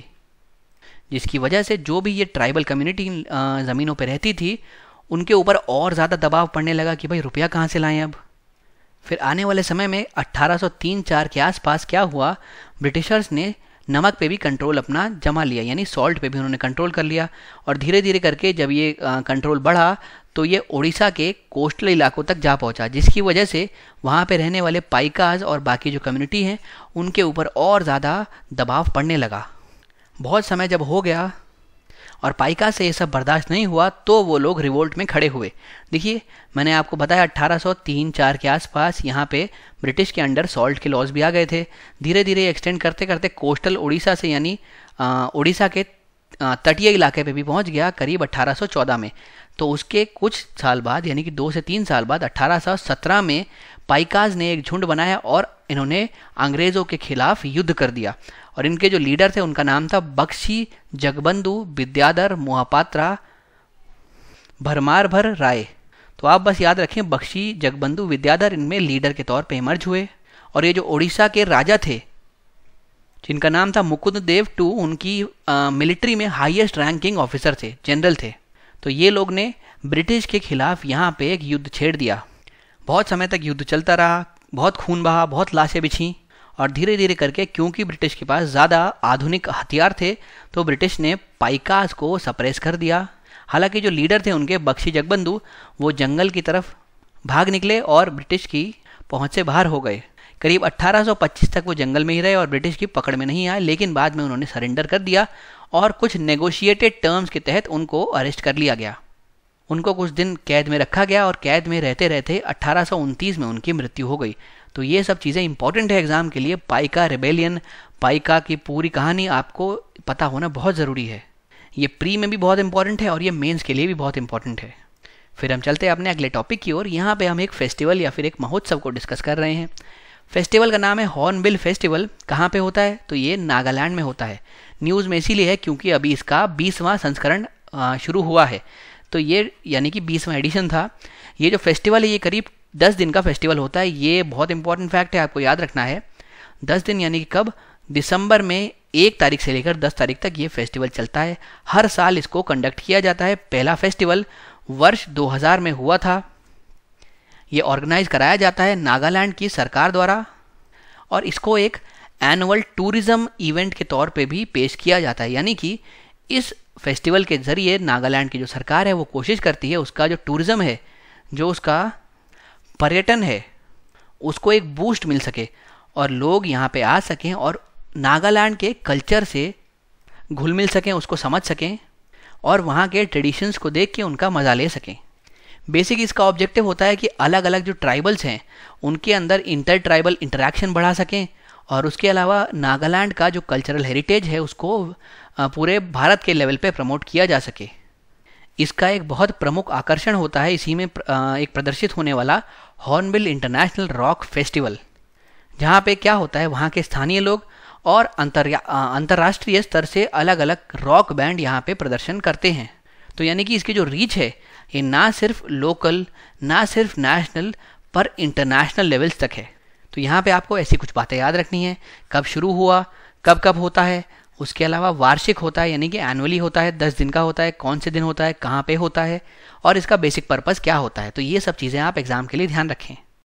जिसकी वजह से जो भी ये ट्राइबल कम्युनिटी ज़मीनों पे रहती थी उनके ऊपर और ज़्यादा दबाव पड़ने लगा कि भाई रुपया कहाँ से लाएं अब। फिर आने वाले समय में अट्ठारह सौ तीन चार के आसपास क्या हुआ, ब्रिटिशर्स ने नमक पे भी कंट्रोल अपना जमा लिया, यानी सॉल्ट पे भी उन्होंने कंट्रोल कर लिया। और धीरे धीरे करके जब ये कंट्रोल बढ़ा तो ये उड़ीसा के कोस्टल इलाकों तक जा पहुंचा, जिसकी वजह से वहाँ पे रहने वाले पाइकाज और बाकी जो कम्युनिटी हैं उनके ऊपर और ज़्यादा दबाव पड़ने लगा। बहुत समय जब हो गया और पाइका से ये सब बर्दाश्त नहीं हुआ तो वो लोग रिवोल्ट में खड़े हुए। देखिए मैंने आपको बताया अट्ठारह सौ तीन चार के आसपास यहाँ पे ब्रिटिश के अंडर सॉल्ट के लॉज भी आ गए थे। धीरे धीरे एक्सटेंड करते करते कोस्टल उड़ीसा से यानी उड़ीसा के तटीय इलाके पे भी पहुँच गया करीब अट्ठारह सौ चौदह में। तो उसके कुछ साल बाद यानी कि दो से तीन साल बाद अट्ठारह सौ सत्रह में पाइकाज ने एक झुंड बनाया और इन्होंने अंग्रेज़ों के खिलाफ युद्ध कर दिया। और इनके जो लीडर थे उनका नाम था बख्शी जगबंधु विद्याधर मोहापात्रा भरमारभर राय। तो आप बस याद रखें बख्शी जगबंधु विद्याधर इनमें लीडर के तौर पे इमर्ज हुए। और ये जो उड़ीसा के राजा थे जिनका नाम था मुकुंद देव टू, उनकी आ, मिलिट्री में हाईएस्ट रैंकिंग ऑफिसर थे, जनरल थे। तो ये लोग ने ब्रिटिश के खिलाफ यहाँ पे एक युद्ध छेड़ दिया। बहुत समय तक युद्ध चलता रहा, बहुत खून बहा, बहुत लाशें बिछी और धीरे धीरे करके क्योंकि ब्रिटिश के पास ज़्यादा आधुनिक हथियार थे तो ब्रिटिश ने पाइकाज को सप्रेस कर दिया। हालांकि जो लीडर थे उनके बख्शी जगबंधु वो जंगल की तरफ भाग निकले और ब्रिटिश की पहुंच से बाहर हो गए। करीब अट्ठारह सौ पच्चीस तक वो जंगल में ही रहे और ब्रिटिश की पकड़ में नहीं आए, लेकिन बाद में उन्होंने सरेंडर कर दिया और कुछ नेगोशिएटेड टर्म्स के तहत उनको अरेस्ट कर लिया गया। उनको कुछ दिन कैद में रखा गया और कैद में रहते रहते अट्ठारह सौ उनतीस में उनकी मृत्यु हो गई। तो ये सब चीज़ें इंपॉर्टेंट है एग्जाम के लिए। पाइका रिबेलियन, पाइका की पूरी कहानी आपको पता होना बहुत ज़रूरी है। ये प्री में भी बहुत इंपॉर्टेंट है और ये मेंस के लिए भी बहुत इंपॉर्टेंट है। फिर हम चलते हैं अपने अगले टॉपिक की ओर। यहाँ पे हम एक फेस्टिवल या फिर एक महोत्सव को डिस्कस कर रहे हैं। फेस्टिवल का नाम है हॉर्नबिल फेस्टिवल। कहाँ पे होता है? तो ये नागालैंड में होता है। न्यूज़ में इसीलिए है क्योंकि अभी इसका बीसवां संस्करण शुरू हुआ है, तो ये यानी कि बीसवां एडिशन था। ये जो फेस्टिवल है ये करीब दस दिन का फेस्टिवल होता है। ये बहुत इंपॉर्टेंट फैक्ट है, आपको याद रखना है। दस दिन यानी कि कब? दिसंबर में एक तारीख से लेकर दस तारीख तक ये फेस्टिवल चलता है। हर साल इसको कंडक्ट किया जाता है। पहला फेस्टिवल वर्ष दो हज़ार में हुआ था। ये ऑर्गेनाइज कराया जाता है नागालैंड की सरकार द्वारा और इसको एक एनुअल टूरिज्म इवेंट के तौर पे भी पेश किया जाता है, यानी कि इस फेस्टिवल के ज़रिए नागालैंड की जो सरकार है वो कोशिश करती है उसका जो टूरिज़्म है, जो उसका पर्यटन है, उसको एक बूस्ट मिल सके और लोग यहाँ पे आ सकें और नागालैंड के कल्चर से घुल मिल सकें, उसको समझ सकें और वहाँ के ट्रेडिशंस को देख के उनका मज़ा ले सकें। बेसिक इसका ऑब्जेक्टिव होता है कि अलग अलग जो ट्राइबल्स हैं उनके अंदर इंटर ट्राइबल इंटरेक्शन बढ़ा सकें और उसके अलावा नागालैंड का जो कल्चरल हेरिटेज है उसको पूरे भारत के लेवल पे प्रमोट किया जा सके। इसका एक बहुत प्रमुख आकर्षण होता है इसी में एक प्रदर्शित होने वाला हॉर्नबिल इंटरनेशनल रॉक फेस्टिवल, जहाँ पे क्या होता है वहाँ के स्थानीय लोग और अंतर अंतर्राष्ट्रीय स्तर से अलग अलग रॉक बैंड यहाँ पे प्रदर्शन करते हैं। तो यानी कि इसकी जो रीच है ये ना सिर्फ लोकल ना सिर्फ नेशनल पर इंटरनेशनल लेवल्स तक है। तो यहाँ पे आपको ऐसी कुछ बातें याद रखनी है, कब शुरू हुआ, कब कब होता है, उसके अलावा वार्षिक होता है यानी कि एनुअली होता है, दस दिन का होता है, कौन से दिन होता है, कहाँ पे होता है और इसका बेसिक पर्पस क्या होता है। तो ये सब चीज़ें आप एग्ज़ाम के लिए ध्यान रखें।